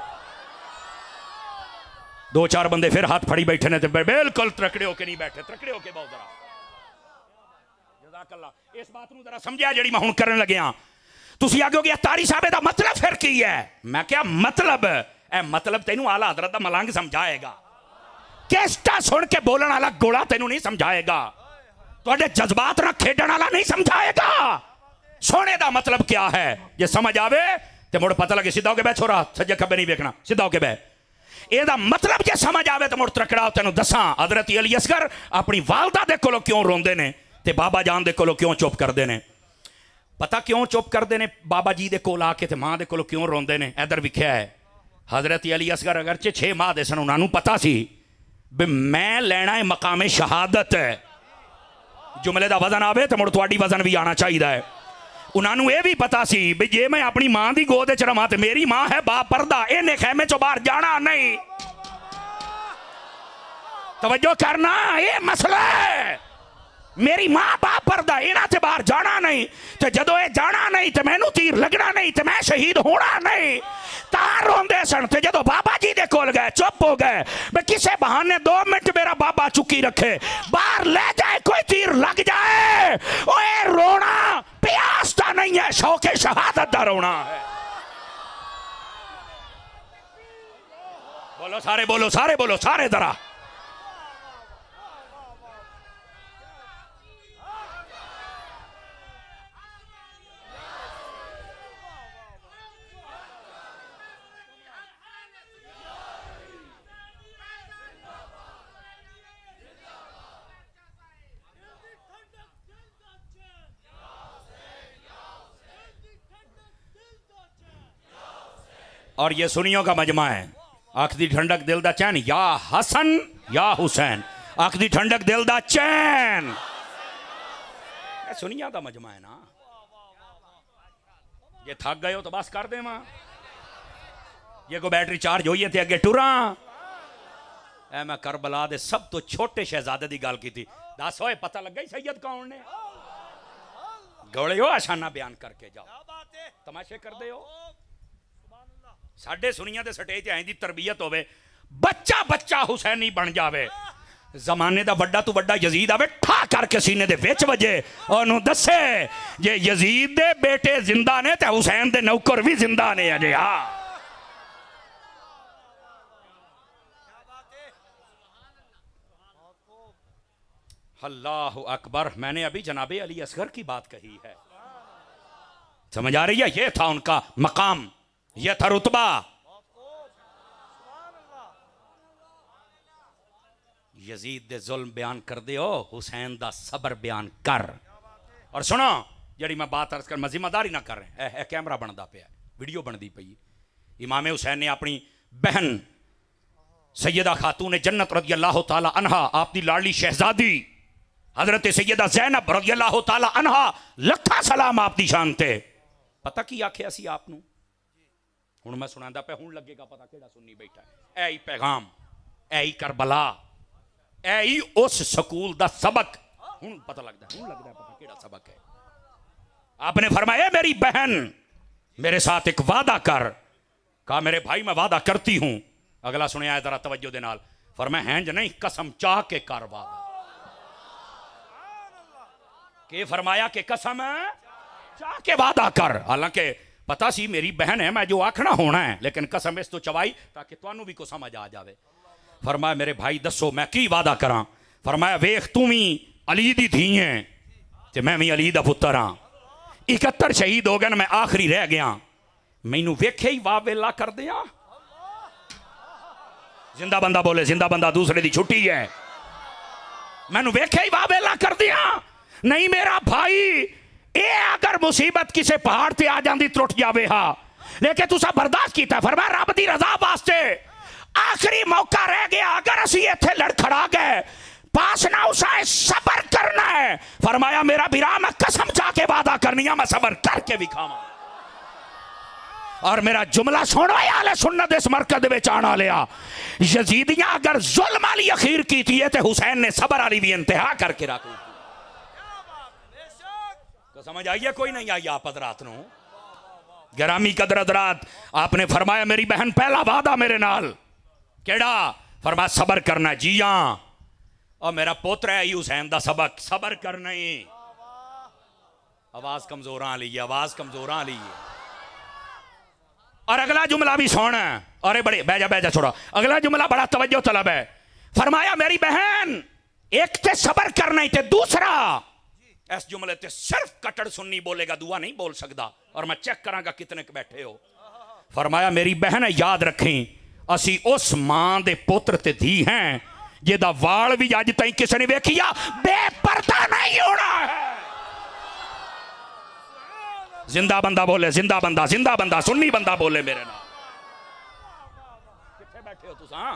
दो चार बंदे फिर हाथ फड़ी बैठे ने, बिल्कुल त्रकड़े होके नहीं बैठे, त्रकड़े होके बहुत जरा जज़ाकल्लाह। इस बात को जरा समझिया जिहड़ी मैं हुण करन लग्या। तुसीं आखोगे तारी साहब दा मतलब फिर की है? मैं क्या मतलब ए मतलब तेनू आला हजरत दा मलंग समझाएगा, कैस्टा सुन के बोलने वाला गोला तेनू नहीं समझाएगा, तुहाडे जज्बात नाल खेडण वाला नहीं समझाएगा। सोने दा मतलब क्या है जे समझ आवे ते मुड़ पता लगे। सीधा होके बैठ छोरा, सज्जे खब्बे नहीं देखना, सीधा होके बैठ। एदा मतलब जे समझ आवे तो मुड़ त्रकड़ा तेनू दसां। हजरत अली असगर अपनी वालदा दे कोलों क्यों रोंदे ने ते बाबा जान दे कोलों क्यों चुप करदे ने? पता क्यों चुप करते हैं? बाबा जी दे कोल आके ते मां दे कोल क्यों रोंदे ने? इधर विख्या है हजरत अली असगर अगरचे 6 माह दे सन, उन्होंने पता सी भी मैं लेना है मकामे शहादत। जुमले का वजन आवे तो मुड़ तुहाडी वजन भी आना चाहिए है। उन्होंने ये भी पता सी भी जे मैं अपनी मां की गोद च रवां तो मेरी मां है बापर्दा, इन्हें खैमे चो बाहर जाना नहीं। तवज्जो करना, ये मसला है। मेरी मां बाप पर्दा, इन्हां ते बाहर जाना नहीं, तो जदों ये जाना नहीं तो मैनू तीर लगना नहीं, तो मैं शहीद होना नहीं। तां रोंदे सन। ते जदों बाबा जी दे कोल गए चुप हो गए, मैं किसे बहाने 2 मिनट मेरा बाबा चुकी रखे, बाहर ले जाए, कोई तीर लग जाए। ओए रोना प्यास दा नहीं है, शौके शहादत दा रोना है। बोलो सारे, बोलो सारे, बोलो सारे जरा। और ये सुनियों का मजमा है। आँख दी ठंडक दिल दा चैन, या हसन या हुसैन। आँख दी ठंडक दिल दा चैन, सुनिया का मजमा है ना। ये थक गए हो तो बस कर दे मां, ये को बैटरी चार्ज होई है ते अगे टुरा। ऐ मैं करबला दे सब तो छोटे शहजादे की गल की थी। दस होए पता लग गई सैयद कौन ने? गौड़े हो आशाना बयान करके जाओ, तमाशे कर दे हो। साडे सुनिया दे स्टेज ऐ दी तरबियत होवे, बच्चा बच्चा हुसैनी बन जावे। जमाने दा वड्डा तू वड्डा यजीद आवे, ठा करके सीने दे विच वजे, ओनू दसे जे यजीद दे बेटे जिंदा ने ते हुसैन दे नौकर भी जिंदा ने अजे। हाँ अल्लाहु अकबर। मैंने अभी जनाबे अली असगर की बात कही है, समझ आ रही है? ये था उनका मकाम, ये था रुतबा। यजीद दे जुल्म बयान कर दे, हुसैन दा सबर बयान कर। और सुनो जड़ी मैं बात अर्ज कर, मैं जिम्मेदारी ना कर रहे, कैमरा बनता पे, वीडियो बनती पई। इमाम हुसैन ने अपनी बहन सैयदा खातून जन्नत रज़ी अल्लाह तआला अन्हा, आपकी लाडली शहजादी हजरत सैयदा ज़ैनब रज़ी अल्लाह तआला अन्हा, लखा सलाम आपकी शान ते। पता की आख्या सी आपनू? हुण मैं सुनांदा पे, हुण लगेगा पता केड़ा सुन्नी बैठा है। ऐ ही पैगाम, ऐ ही करबला, ऐ ही उस स्कूल दा सबक। हुण पता लगदा है, हुण लगदा है पता केड़ा सबक है। आपने फरमाया मेरी बहन मेरे साथ एक वादा कर। कहा मेरे भाई मैं वादा करती हूं। अगला सुनिया है जरा तवज्जो दे नाल। फरमाया हैंज नहीं, कसम चाह के कर वादा। के फरमाया कि कसम चाह के वादा कर। हालांकि पता सी मेरी बहन है, मैं जो आखना होना है, लेकिन कसम इस तो चवाई ताकि तुहानू भी को समझ आ जावे। फरमाया मेरे भाई दसो मैं की वादा करा? फरमाया वेख तू भी अली दी धी है ते मैं भी अली दा पुत्तर हाँ। 71 शहीद हो गए, मैं आखिरी रह गया। मैनू वेखे ही वाह वेला कर दिया। जिंदा बंदा बोले, जिंदा बंदा, दूसरे दी छुट्टी है। मैनू वेखे ही वाह वेला कर दिया। नहीं मेरा भाई, ये अगर मुसीबत किसी पहाड़ से आ जाती टुट जावे हा, लेकिन तुसा बर्दाश्त किया। फरमाया रब दी रजा वास्ते आखिरी मौका रह गया, अगर असी इत्थे लड़खड़ा गए पास ना उसाए सबर करना है। फरमाया मेरा बिरा मैं कसम चाह के वादा करनी है, मैं सबर करके भी खावा। और मेरा जुमला सुनो आले सुन्नत इस मरकज विच आने वालिया, यजीदियां अगर जुल्म वाली अखीर की थी तो हुसैन ने सबर वाली भी इंतहा करके रखी। तो समझ आई है कोई नहीं आई आप हज़रात नूं? गिरामी कदर हज़रात, आपने फरमाया मेरी बहन पहला वादा मेरे नाल केड़ा? फरमाया सबर करना। जी हाँ, और मेरा पोत्र है हुसैन दा सबक सबर करना ही। आवाज कमजोर आ ली है, आवाज कमजोर आ ली है। और अगला जुमला भी सुन, अरे बड़े बैजा छोड़ा, अगला जुमला बड़ा तवज्जो तलब है। फरमाया मेरी बहन एक ते सबर करना ही, ते दूसरा इस जुमले ते सिर्फ कटड़ सुन्नी बोलेगा, दुआ नहीं बोल सकता। और मैं चेक करांगा कितने के बैठे हो। फरमाया मेरी बहन याद रखें, असी उस मां दे पुत्र ते धी हैं जिहदा वाल भी अज ताईं किसी ने वेखिया बेपर्दा नहीं होना है। जिंदा बंदा बोले, जिंदा बंदा सुन्नी बंदा बोले मेरे नाल। किथे बैठे हो तुसां?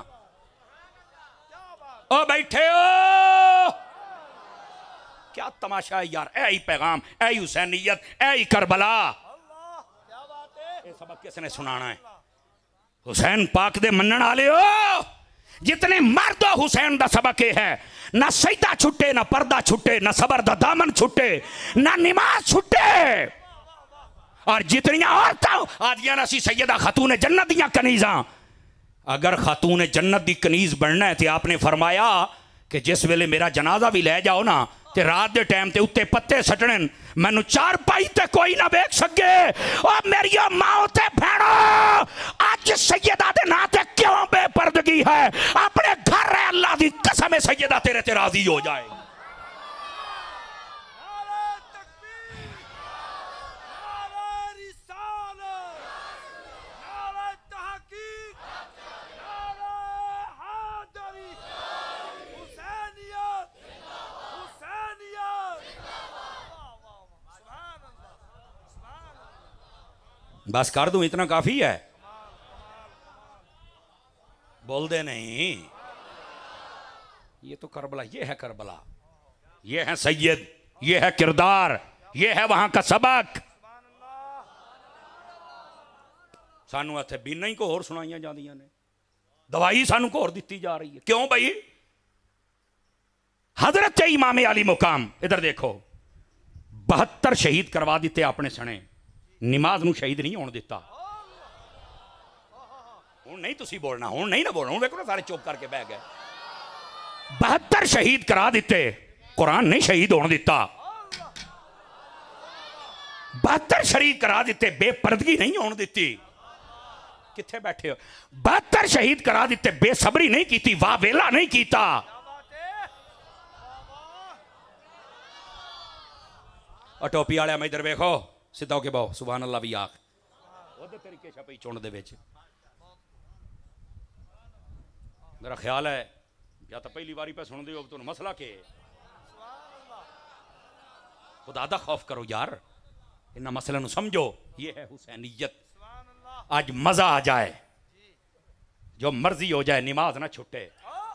ओ बैठे हो? क्या तमाशा है यार, ऐ ही पैगाम, ऐ ही हुसैनियत, ऐ ही करबला। ये सबक किसने सुनाना है? हुसैन पाक दे मनण वाले हो जितने मर्द हो, हुसैन दा सबक है ना सजदा छुट्टे, ना पर्दा छुट्टे, ना सबर दा दामन छुट्टे, ना नमाज छुट्टे। और जितनियां औरतां आदियां असी सैयदा खातून जन्नत दियां कनीज़ां, अगर खातून जन्नत दी कनीज़ बनना है तो आपने फरमाया कि जिस वेले मेरा जनाजा भी ले जाओ ना ते रात दे टाइम ते उत्ते पत्ते सटने, मैनू चार पाई ते कोई ना वेख सके। और मेरी माओ ते भैणो, अज सैयदा दे नां ते क्यों बेपर्दगी है? अपने घर है, अल्लाह दी कसम है सैयदा तेरे ते राजी हो जाए। बस कर दूं, इतना काफी है? बोल दे नहीं। ये तो करबला, ये है करबला, ये है सैयद, ये है किरदार, ये है वहां का सबक। सानू इत्थे बीना ही को होर सुनाइयां जांदियां ने, दवाई सानू को होर दित्ती जा रही है। क्यों भाई? हजरत इमाम अली मुकाम, इधर देखो, 72 शहीद करवा दिते आपने सने, नमाज नूं शहीद नहीं होने दिता। हुण नहीं तुसी बोलना, हुण नहीं ना बोलना, हुण देखो ना सारे चुप करके बह गए। 72 शहीद करा दिते, कुरान नहीं शहीद होने दिता। 72 शहीद करा दिते, बेपर्दगी नहीं होने दिती। किथे बैठे हो? 72 शहीद करा दिते, बेसबरी नहीं की, वाह वेला नहीं कीता। और टोपी वाले मैं इधर वेखो, सीधा होके बहु, सुभान अल्लाह भी आख ओदे तरीके छपई चुन दे विच। मेरा ख्याल है या तो पहली बारी पे सुन दे हो, तो मसला के खुदा दा खौफ करो यार, इन मसले नूं समझो। ये है हुसैनियत। आज मजा आ जाए, जो मर्जी हो जाए, नमाज ना छुटे।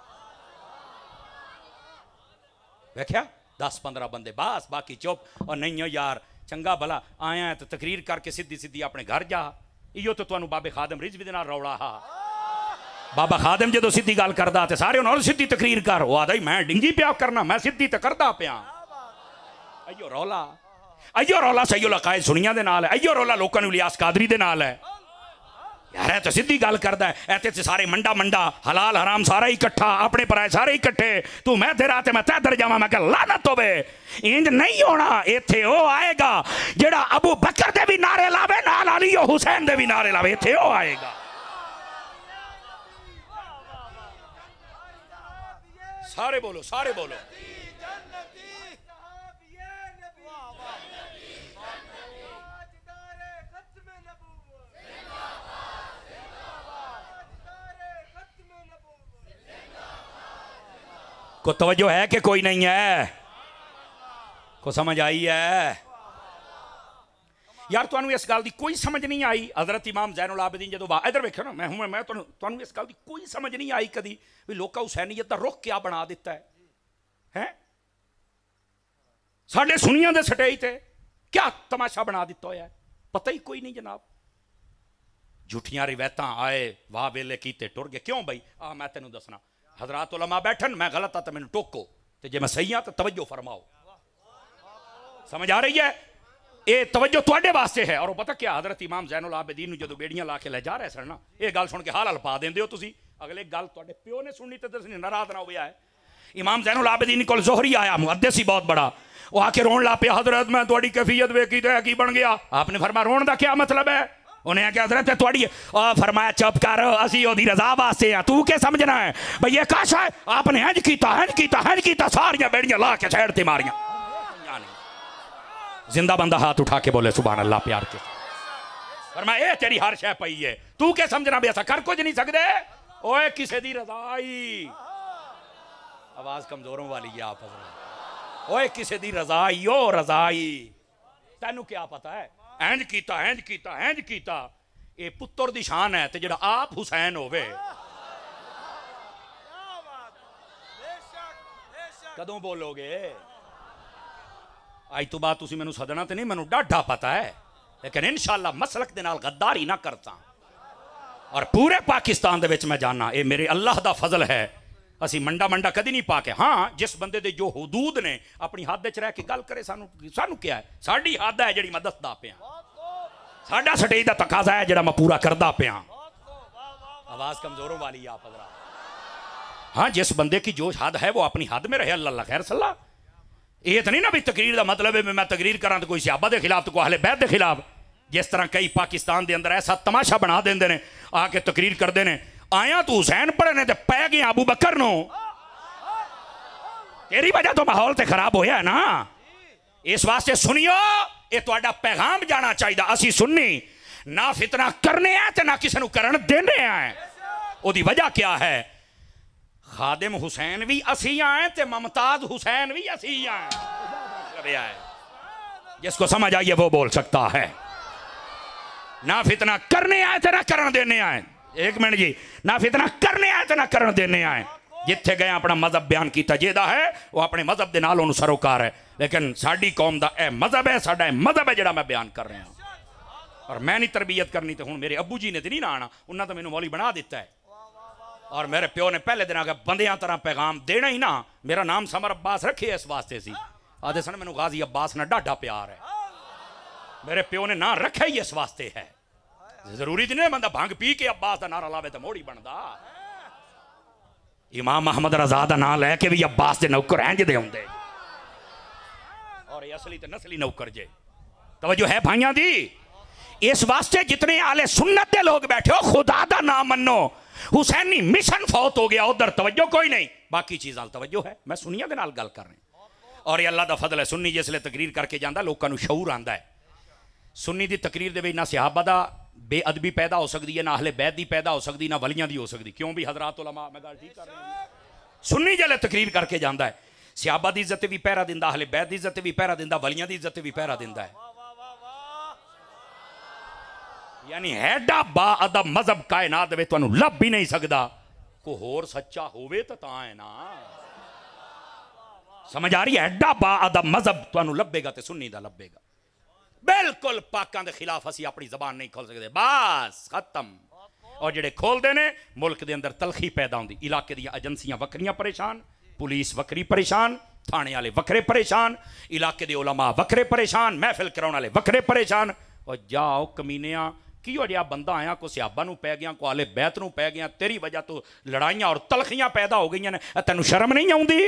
देखा 10-15 बंदे बस, बाकी चुप। और नहीं हो यार, चंगा भला आया है तो तकरीर करके सीधी सीधी अपने घर जा। इो तो तुहानू बाबे खादम रिजवी दे नाल रौला हा। बाबा खादम जो सीधी गल करदा ते सारे उन्होंने सीधी तकरीर कर, वो आदा ही मैं डिंगी पिया करना, मैं सीधी तो करदा पिया। अयो रौला सैयद अकायद सुनिया दे नाल है, अयो रौला लोकां नूं इलियास कादरी दे नाल है यार। है तो सीधी गल करदा है, ऐते ते सारे मंडा मंडा, हलाल हराम सारा इकट्ठा, अपने पराए सारे इकट्ठे। तू मैं तेरा ते मैं तैदर जावां, मैं कह लानत होवे। इंज नहीं होना। इत्थे ओ आएगा जेड़ा अबू बकर दे भी नारे लावे, नाल अली हुसैन दे भी नारे लावे, इत्थे ओ आएगा। सारे बोलो, सारे बोलो। को तवज्जो है कि कोई नहीं है? को समझ आई है यार? तुहानू इस गल की कोई समझ नहीं आई? हजरत इमाम ज़ैनुल आबिदीन जो इधर वेखो ना, मैं तुहानू इस गल की कोई समझ नहीं आई कदी भी लोका हुसैनीयत का रुख क्या बना दिता है? साडे सुनियां दे स्टेज ते क्या तमाशा बना दिता होया है? पता ही कोई नहीं जनाब। झूठियां रिवायत आए वाह वेले कीते टुर गए। क्यों बई आ मैं तेन दसना, हजरात उलमा बैठन, मैं गलत आ तो मैंने टोको, तो जे मैं सही हाँ तो तवज्जो फरमाओ। समझ आ रही है? ये तवज्जो तुहाडे वास्ते है। और पता क्या, हजरत इमाम ज़ैनुल आबिदीन जो बेड़ियां ला के ले जा रहे सन ना, ये गल सुन के हाल हल पा देंदे हो तुसी। अगले गल तुहाडे प्यो ने सुननी तो तुसीं नाराज ना होया है। इमाम ज़ैनुल आबिदीन कोल ज़ोहरी आया, मुहद्दिस ही बहुत बड़ा, वो आके रोन ला पे, हजरत मैं तुहाडी कैफियत वेखी तो की बन गया। आपने फरमाया रोन का क्या मतलब है? उन्हें आके हजरत तुहाडी, फरमाया चुप कर, असी ओदी रजा वास्ते आ, तू क्या समझना है भाई ये काश है। आपने हज कीता हज कीता हज कीता, सारियां बेड़ियां ला के साइड ते मारियां। जिंदा बंदा हाथ उठा के बोले सुभान अल्लाह प्यार के। फरमाया तेरी हर शय पई है, तू क्या समझना भी ऐसा कर कुछ नहीं सकते। ओए किसे दी रजाई, आवाज कमजोरों वाली है आप हजरत। ओए किसे दी रजाई, ओ रजाई, तेनू क्या पता है इंज कीता इंज कीता इंज कीता। ये पुत्र दी शान है, ते जेड़ा आप हुसैन होवे कदों बोलोगे? आज तो बाद तुसी मैनू सदना तो नहीं, मैनू डाढ़ा पता है, लेकिन इंशाअल्लाह मसलक दे नाल गद्दारी ना करता। और पूरे पाकिस्तान दे विच मैं जानना, ये मेरे अल्लाह दा फजल है, असी मंडा मंडा कदी नहीं पा के। हाँ जिस बंदे दे जो हुदूद ने अपनी हद च रह के गल करे, सानू क्या है, साडी हद है जिहड़ी मैं दसदा पिया, साडा स्टेज दा तकाजा है जिहड़ा मैं पूरा करदा पिया। आवाज कमजोरों वाली आप हजरा। हाँ जिस बंदे की जो हद है वो अपनी हद में रहे, अल्लाह खैर सल्ला। ये तो नहीं ना भी तकरीर का मतलब है मैं तकरीर करा तो कोई सहाबा के खिलाफ तो कोई अहले बैत के खिलाफ। जिस तरह कई पाकिस्तान के अंदर ऐसा तमाशा बना देंगे ने, आके तकरीर करते हैं, आया तू हुसैन पढ़े ने तो पै गया अबू बकर नो, तेरी वजह तो माहौल तो खराब होया है ना। इस वास्ते सुनियो, ये तुहाडा पैगाम जाना चाहिए। असी सुन्नी ना फितना करने हैं तो ना किसी को करन देने हैं। ओदी वजह क्या है, खादिम हुसैन भी असी आए ते मुमताज हुसैन भी असी आए। जिसको समझ आइए वो बोल सकता है। ना फितना करने आए थे ना करन देने आए। एक मिनट जी, ना फितना करने आए थे ना करन देने आए। जिथे गए अपना मजहब बयान किया, जेदा है वो अपने मजहब के नाल उन्होंने सरोकार है, लेकिन साडी कौम का यह मजहब है, साडा मजहब है जिहड़ा मैं बयान कर रहा हूँ। और मैं नहीं तरबियत करनी तो हुण मेरे अब्बू जी ने तो नहीं ना आना, उन्होंने तो मैनू मौली बना दिता है। और मेरे प्यो ने पहले दिन आके बंदियां तरह पैगाम देना ही ना। मेरा नाम समर अब्बास रखे इस वास्ते सी, आदे सन मैनू गाजी अब्बास ना डाढ़ा प्यार है। मेरे प्यो ने ना रखा ही इस वास्ते है। जरूरी तो नहीं बंदा भंग पी के अब्बास का नारा लावे तो मोड़ी बनता। इमाम अहमद रजा का नाम लैके भी अब्बास के नौकर इंज दे होंदे, और ये असली तो नस्ली नौकर जे। तवज्जो है भाइयों दी। इस वास्ते जितने आले सुन्नत के लोग बैठे हो, खुदा का नाम मनो, हुसैनी मिशन फौत हो गया, उधर तवज्जो कोई नहीं, बाकी चीज़ां तवज्जो है। मैं सुनिया दे नाल गल कर रहा। और ये अल्लाह का फजल है, सुन्नी जिसले तकरीर करके जाता लोगों को शऊर आता है। सुन्नी की तकरीर दे ना सहाबा दा बेअदबी पैदा हो सकती है, ना अहले बैत दी पैदा हो सकती, ना वलियां दी हो सकती। क्यों भी हजरात उलमा, मैं गल ठीक कर रहा हूं। सुन्नी जिसले तकरीर करके जाता है, सहाबा की इज्जत भी पहरा दिंदा, अहले बैत की इज्जत भी पहरा दिंदा, वलियां की इज्जत भी पहरा दिंदा है। यानी हैडा बा अदब मजहब कायनात में तुहानू लभ भी नहीं सकता। को होर सच्चा होवे तो ता है ना। समझ आ रही है? हैडा बा अदब मजहब तुहानू लभेगा तो सुन्नी दा लभेगा। बिल्कुल पाकां दे खिलाफ असी अपनी जबान नहीं खोल सकते, बस खत्म। और जेडे खोलते हैं मुल्क के अंदर तलखी पैदा होंदी। इलाके दी एजेंसियां वक्रियां परेशान, पुलिस वक्री परेशान, थाने वाले वक्रे परेशान, इलाके दे उलमा वक्रे परेशान, महफिल कराने वाले वक्रे परेशान। और जाओ कमीनिया की हो जा बंदा आया, को सहाबा नू पै गया, को आले बैत नू पै गया, तेरी वजह तो लड़ाइयां और तलखियां पैदा हो गई ने। तेनू शर्म नहीं आउंदी?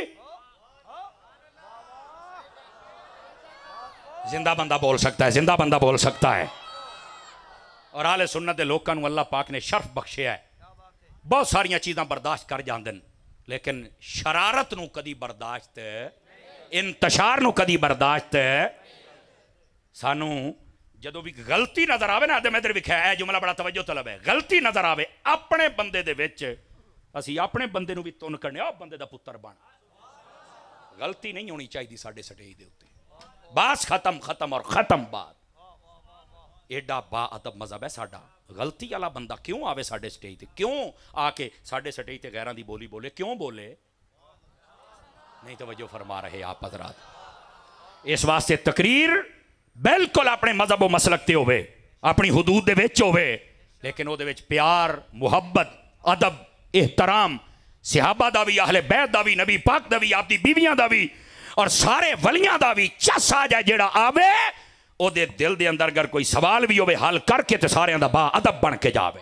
जिंदा बंदा बोल सकता है, जिंदा बंदा बोल सकता है। और आले सुन्नत के लोगों को अल्लाह पाक ने शर्फ बख्शिया है, बहुत सारिया चीज़ां बर्दाश्त कर जाते हैं, लेकिन शरारत नू कदी बर्दाश्त, इंतशार नू कदी बर्दाश्त। सानू जदों भी गलती नजर आवे ना, तो मैं इधर विख्या है जुमला बड़ा तवज्जो तलब है, गलती नजर आवे अपने बंदे दे विच, असी अपने बंदे नू भी तुन करने, ओ बंदे दा पुत्र बन। गलती नहीं होनी चाहिए साडे स्टेज दे उत्ते, बस खत्म खत्म और खत्म बात। एडा बा अदब मजहब है साडा। गलती वाला बंदा क्यों आवे साडे स्टेज ते, क्यों आके साडे स्टेज ते गैरां दी बोली बोले, क्यों बोले? नहीं तवज्जो फरमा रहे आप हजरात। इस वास्ते तकरीर बिल्कुल अपने मजहब और मसलक ते होवे, अपनी हुदूद दे विच होवे, लेकिन वो प्यार मुहब्बत अदब एहतराम सहाबा दा भी अहले बैत दा भी नबी पाक दा भी आपदी बीवियां दा भी और सारे वलियां दा भी चस आ जाए जेड़ा आवे ओदे दिल दे अंदर अगर कोई सवाल भी होवे हल करके ते सारियां दा बा अदब बन के जावे।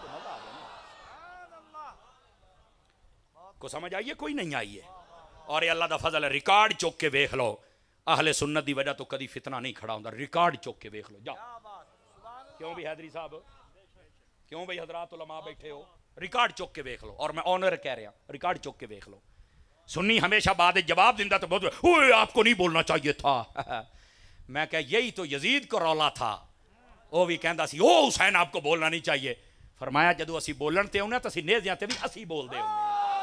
को समझ आई है कोई नहीं आई है। और ये अल्लाह दा फजल है। रिकॉर्ड चुक के वेख लो अहले सुन्नत दी वजह तो कभी फितना नहीं खड़ा होंदा। रिकॉर्ड चुक के वेख लो जाओ। क्यों भी हैदरी साहब क्यों भाई हजरात उलमा बैठे हो रिकॉर्ड चुक के वेख लो। और मैं ऑनर कह रहा रिकॉर्ड चुक के वेख लो। सुन्नी हमेशा बाद जवाब दिंदा तो बहुत ओए आपको नहीं बोलना चाहिए था मैं कह यही तो यजीद को रौला था। वो भी कहता सी ओ हुसैन आपको बोलना नहीं चाहिए। फरमाया जदों असी बोलन ते आउणे तो असी नेज़ियां ते भी असी बोलदे हुंदे।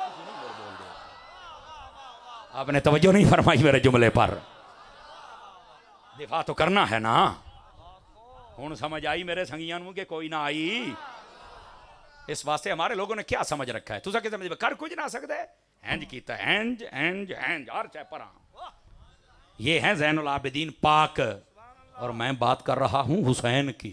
आपने तवज्जो नहीं फरमाई मेरे जुमले पर। दिफा तो करना है ना। हुण समझ आई मेरे संगियां नूं कि कोई ना आई। इस वास्ते हमारे लोगों ने क्या समझ रखा है तुसा कि समझ कर कुछ ना सकते हैंज कीता हैंज हैंज हैंज हर चाहे परा। ये है ज़ैनुल आबिदीन पाक और मैं बात कर रहा हूं हुसैन की।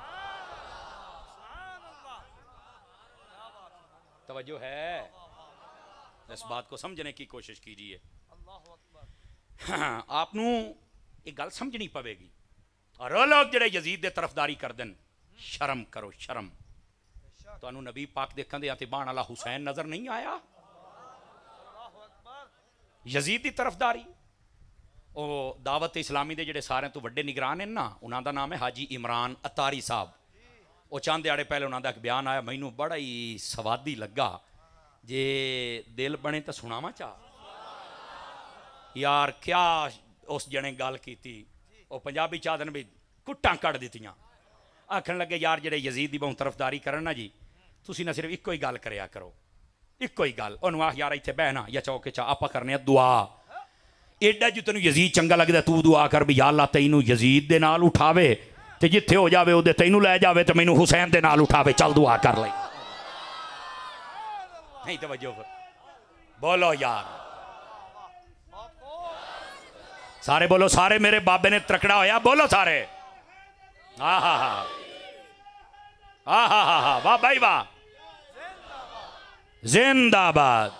तवज्जो है इस बात को समझने की कोशिश कीजिए। हाँ, आपनू एक गल समझनी पवेगी। और वो लोग जेडे यजीद दे तरफदारी कर देन शर्म करो शर्म। तो नबी पाक देखने दे आते बाण वाला हुसैन नजर नहीं आया। यजीद की तरफदारी वो दावत इस्लामी के जेडे सारे तो वड्डे निगरान हैं ना उन्हों का नाम है हाजी इमरान अतारी साहब। वो चंद दिहाड़े पहले उन्होंने एक बयान आया मैनू बड़ा ही स्वादी लगा जे दिल बने तो सुनावा चाह यार क्या उस जने गल की वो पंजाबी चाहते भी कुट्टां कट दित्तियां। आखन लगे यार जेडे यजीद की बहुत तरफदारी करन ना जी तुसी ना सिर्फ इको ही गल करया करो इको ही गल उन्होंने आख यार इत्थे बहना या चौके चा आप करने दुआ एडा जो तेन यजीद चंगा लगता तू दुआ कर भी या अल्लाह तैनू यजीद दे नाल उठावे ते जिथे हो जावे उहदे तैनू लै जावे ते मैनू हुसैन दे नाल उठावे चल दुआ कर ले। नहीं तवज्जो बोलो यार सारे बोलो सारे मेरे बाबे ने त्रकड़ा होया बोलो सारे हा हा हा हा हा हा हा वाह भाई वाह जिंदाबाद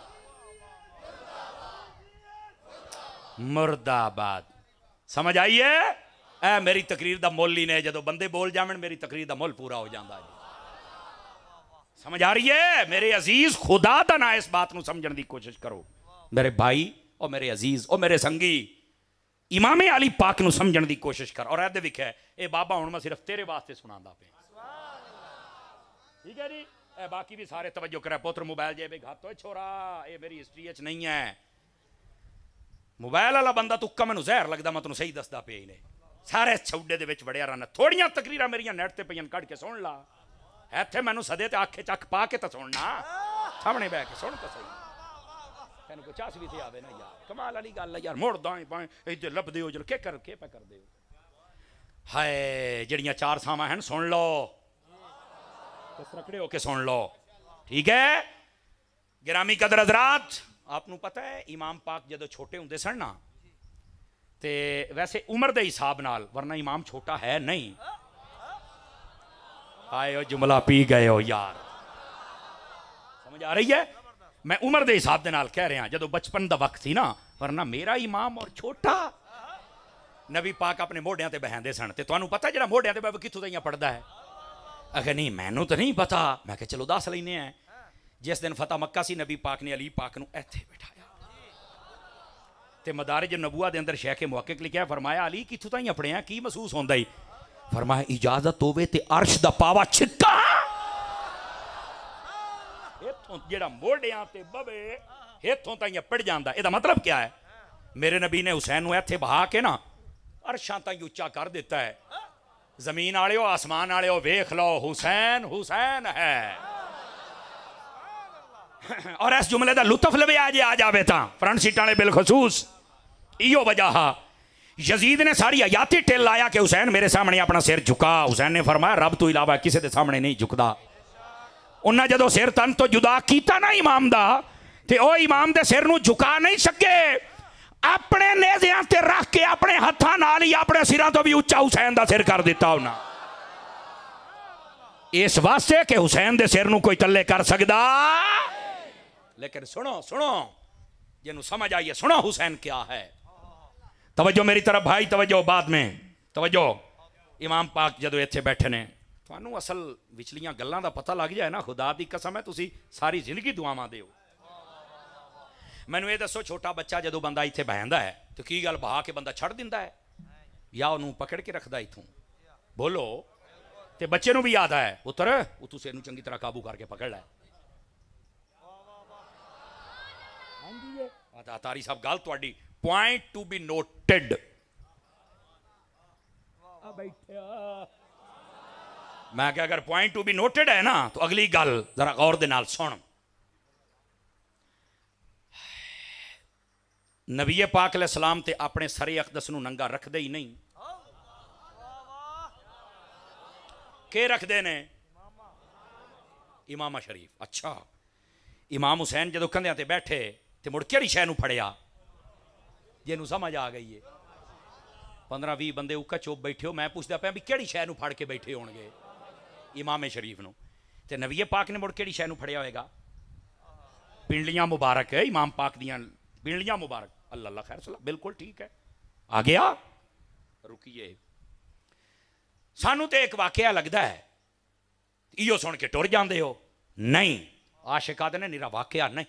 मुर्दाबाद। समझ आइए ए मेरी तकरीर दा मुल ही ने जो बंदे बोल जावन मेरी तकरीर दा मुल पूरा हो जाता है। समझ आ रही है मेरे अजीज खुदा दा ना इस बात नूं समझण दी कोशिश करो मेरे भाई और मेरे अजीज और मेरे संगी इमामे अली पाक नूं समझण दी कोशिश कर। और ऐ विख है ये बाबा हुण मैं सिर्फ तेरे वास्ते सुनांदा पे ठीक है जी। ए बाकी भी सारे तवज्जो करे पुत्र मोबाइल जेबे घात हो छोरा ये मेरी हिस्ट्री च नहीं है। मोबाइल वाला बंदा तुक्का मैनू जहर लगता मैं तेन सही दसदा पे ने सारे छौडे दे विच वड़िया रहना। थोड़ियां तकरीरां मेरियां नेट ते पईयां कढ के सुन ला इत्थे मैनू सदे ते आखे चक पा के तो सुनना सामने बह के सुन तो सही तेन कोई चास भी थे आवे ना यार कमाल वाली गल है यार मुड़ दाएं बाएं इधर लभदे हो जल के पे कर दे हाय जड़ियां चार सावां हैं सुन लो रखड़े होके सुन लो ठीक है। गिरामी कदर हजरात आपनू पता है इमाम पाक जदों छोटे होंदे सन ना ते वैसे उम्र के हिसाब नाल वरना इमाम छोटा है नहीं। आए जुमला पी गए हो यार समझ आ रही है। मैं उम्र के हिसाब के नाल कह रहा जदों बचपन का वक्त थी ना वरना मेरा इमाम और छोटा नबी पाक अपने मोढियां ते बहांदे सन ते तुहानू पता जिहड़ा मोढियां ते बह कित्थों ताईं पढ़दा है। अगर नहीं मैनू तो नहीं पता मैं कहा चलो दस लेने हैं। जिस दिन फतेह मक्का सी नबी पाक ने अली पाक नूं इत्थे बिठाया ते मदारिज नबूआ दे अंदर शेख मुहक्किक लिखिया फरमाया अली कित्थों ताईं अपने की महसूस होंदा ही फरमाया इजाजत होवे ते अर्श दा पावा छिक्का इत्थों जेड़ा मोढियां ते बवे इत्थों ताईं पड़ जांदा। इहदा मतलब क्या है मेरे नबी ने हुसैन नूं इत्थे बहा के ना अर्शां ताईं उच्चा कर दिता है। जमीन आले हो आसमान आले हो वेख लो हुसैन हुसैन है। और इस जुमले का लुत्फ लवे आज आ जाए तो फ्रंट सीटां वाले बिलखसूस इहो वजह यजीद ने सारी हयाती टिल लाया कि हुसैन मेरे सामने अपना सिर झुका। हुसैन ने फरमाया रब तो इलावा किसी के सामने नहीं झुकता। उन्हें जो सिर तन तो जुदा किया ना इमाम दा ते ओ इमाम दे सिर नूं झुका नहीं सके अपने नेज़ियां ते रख के अपने हत्थां नाल ही अपने सिरां तो भी उच्चा हुसैन दा सिर कर दिता उन्हां। इस वास्ते कि हुसैन दे सिर नूं कोई तले कर सकदा। लेकिन सुनो सुनो, जिन्हों समझ आइए, सुनो हुसैन क्या है। तवज्जो मेरी तरफ भाई, तवज्जो, बाद में तवज्जो। इमाम पाक जदों इत्थे बैठे ने, तुहानू असल विचलियां गल्लां दा पता लग जाए ना, खुदा दी कसम है तुसी सारी जिंदगी दुआवां दिओ। मैनू ये दसो, छोटा बच्चा जदों बंदा इत्थे बहंदा है तो की गल बहा के बंदा छड़ दिंदा है या उन्होंने पकड़ के रखदा इथों? बोलो। ते बच्चे नूं भी याद है, पुत्र तू सिर नूं चंगी तरह काबू करके पकड़ लै। तारी साहब गल तुहाडी पॉइंट टू बी नोटेड। मैं क्या, अगर पॉइंट टू बी नोटेड है ना तो अगली गल जरा गौर दे नाल सुन। नबी पाक अलैहिस्सलाम ते अपने सरे अकदस नूं नंगा रखदे ही नहीं। के रखदे ने? इमामा शरीफ। अच्छा, इमाम हुसैन जदों कंधियां ते बैठे ते मुड़ केड़ी शै नूं फड़िया? जिन्हों समझ आ गई है। 15-20 बंदे उक्का चुप बैठे हो, मैं पूछदा पाया भी केड़ी शै नूं फड़ के बैठे होणगे? इमामे शरीफ नूं। ते नबी पाक ने मुड़ केड़ी शै नूं फड़िया होएगा? पिंडलियां मुबारक है इमाम पाक दियां, पिंडलियां मुबारक। अल्लाह अल्लाह खैर सलाह, बिल्कुल ठीक है। आ गया, रुकिए। सानू तो एक वाकया लगता है, इो सुन के टुर जाते हो। नहीं, आशिक आदे ने निरा वाकया नहीं।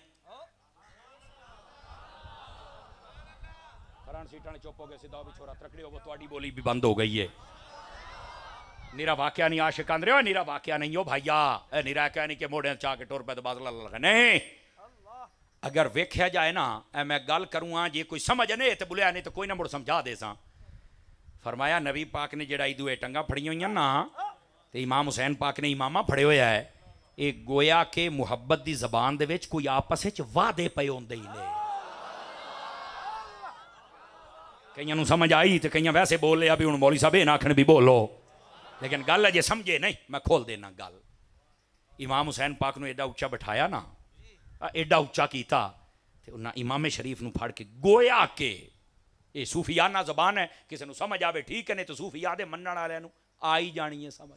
सीटा ने चुप हो गए, सीधा भी छोरा तकड़ी हो, तुम्हारी बोली भी बंद हो गई है। निरा वाकया नहीं, आशिक आंदे हो निरा वाकया नहीं हो भैया। निरा क्या नहीं कि मोड़े चाह के टुर पे तो बादल लगा नहीं। अगर वेख्या जाए ना, मैं गल करूँ जे कोई समझ नहीं तो बुलिया, नहीं तो कोई ना मुड़ समझा दे सा। फरमाया नबी पाक ने जड़ा दुए टंगा फड़ी हुई ना, तो इमाम हुसैन पाक ने इमामा फड़े होया है। एक गोया के मुहब्बत की जबान दे विच कोई आपस में वादे पे होंदे ही ने। कईयां नूं समझ आई तो कईयां वैसे बोल लिया भी हुण मौली साहब ये ना आखण भी बोलो, लेकिन गल अजे समझे नहीं। मैं खोल देना गल। इमाम हुसैन पाक नूं एडा उच्चा बिठाया ना, एडा उच्चा कीता ते उन्हां इमामे शरीफ नूं फड़ के गोया के, ये सूफियाना जबान है, किसी नूं समझ आवे ठीक है, नहीं तो सूफिया दे मनण वालियां नूं आ ही जानी है समझ।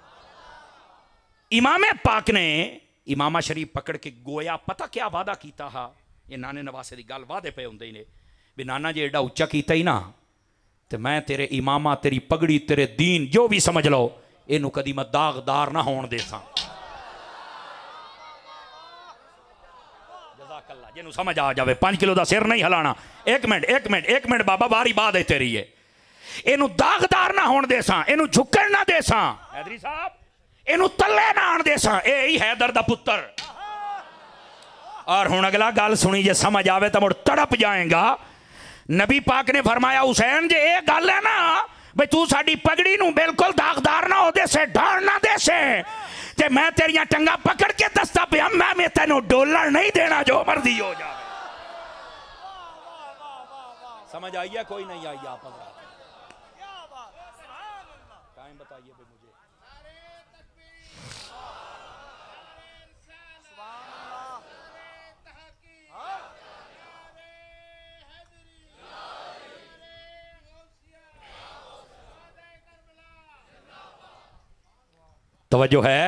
इमामे पाक ने इमामा शरीफ पकड़ के गोया पता क्या वादा कीता हा। ये नाने नवासे की गल वादे पे होंदे ने भी नाना जी एडा उच्चा कीता ही ना, तो मैं तेरे इमामा, तेरी पगड़ी, तेरे दीन जो भी समझ लो, इनू कदी मैं दागदार ना होण देसा। जज़ाकल्लाह। जिन्हों समझ आ जाए 5 किलो का सिर नहीं हिलाना। एक मिनट बाबा, बारी बात है तेरी है। इनू दागदार ना होण देसा, इनू झुकण ना देसा। हैदरी साहब, इनू तले ना आण देसा। यही हैदर दा पुत्र। और हुण अगला गल सुनी, जे समझ आवे तो मुड़ तड़प जाएगा। नबी पाक ने फरमाया हुसैन जे ये गल है ना भाई तू साडी पगड़ी नूं बिल्कुल दागदार ना हो दे से, ढाण ना दे से, ते मैं तेरियां टंगा पकड़ के दसदा पिया मैं तेनों डोलण नहीं देना जो मर्जी हो जाए। समझ आई है कोई नहीं आई? आप टाइम बताइए मुझे। तवज्जो है?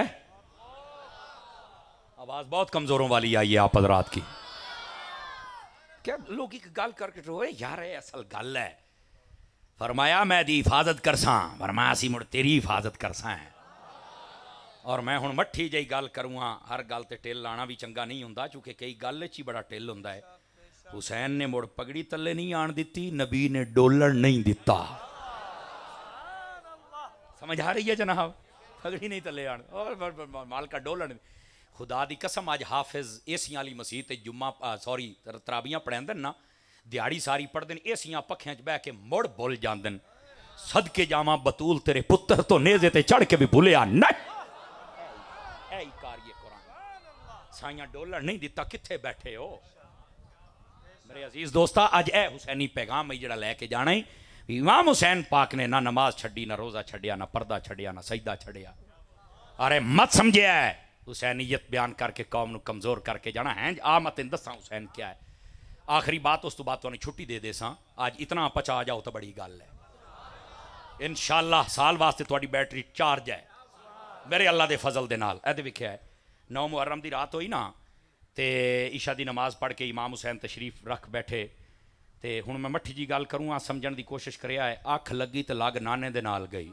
आवाज बहुत कमजोरों वाली आई है आप हजरात की। क्या लोग एक गल करके रोए यार, ये असल गल है। फरमाया मैं दी हिफाजत करसा, फरमाया असी मुड़ तेरी हिफाजत करसा है। और मैं हुण मट्ठी जी गल करूँगा। हर गल ते टिल लाना भी चंगा नहीं हुंदा, क्योंकि कई गल च ही बड़ा टिल हुंदा है। हुसैन ने मुड़ पगड़ी तले नहीं आण दिती, नबी ने डोलण नहीं दिता। समझ आ रही है जनाब? पगड़ी नहीं तले आण और माल का डोलण। खुदा दी कसम, अज हाफिज एसियां वाली मसीह ते जुम्मा सॉरी तराबियां पढ़ांदे ना, दिहाड़ी सारी पढ़ते हैं, एसियां पखियां च बह के मुड़ भुल जाते हैं। सदके जावां बतूल तेरे पुत्र तो नेज़े ते चढ़ के भी भुलिया नहीं। साइयां डोलण नहीं दिता। कित्थे बैठे हो मेरे अजीज दोस्ता? अज ए हुसैनी पैगाम है जिहड़ा लैके जाना ही। इमाम हुसैन पाक ने ना नमाज छड्डी, ना रोज़ा छड्डिया, ना पर्दा छड्डिया, ना सजदा छड्डिया। अरे मत समझे हुसैनीयत बयान करके कौम नूं कमज़ोर करके जाना है। आ मैं तेन दसा हुसैन क्या है। आखिरी बात, उस तो बाद तुहानूं छुट्टी दे दे सां। आज इतना पचा जाओ तो बड़ी गल है। इंशाअल्लाह साल वास्ते तुहाडी बैटरी चार्ज है। मेरे अल्लाह दे फजल दे नाल ऐ विख्या है 9 मुहर्रम दी रात होई ना ते ईशा दी नमाज पढ़ के इमाम हुसैन तशरीफ रख बैठे ते हुण मैं मट्ठी जी गल करूँ समझण दी कोशिश करिया है अख लगी तो लग नाने दे नाल गई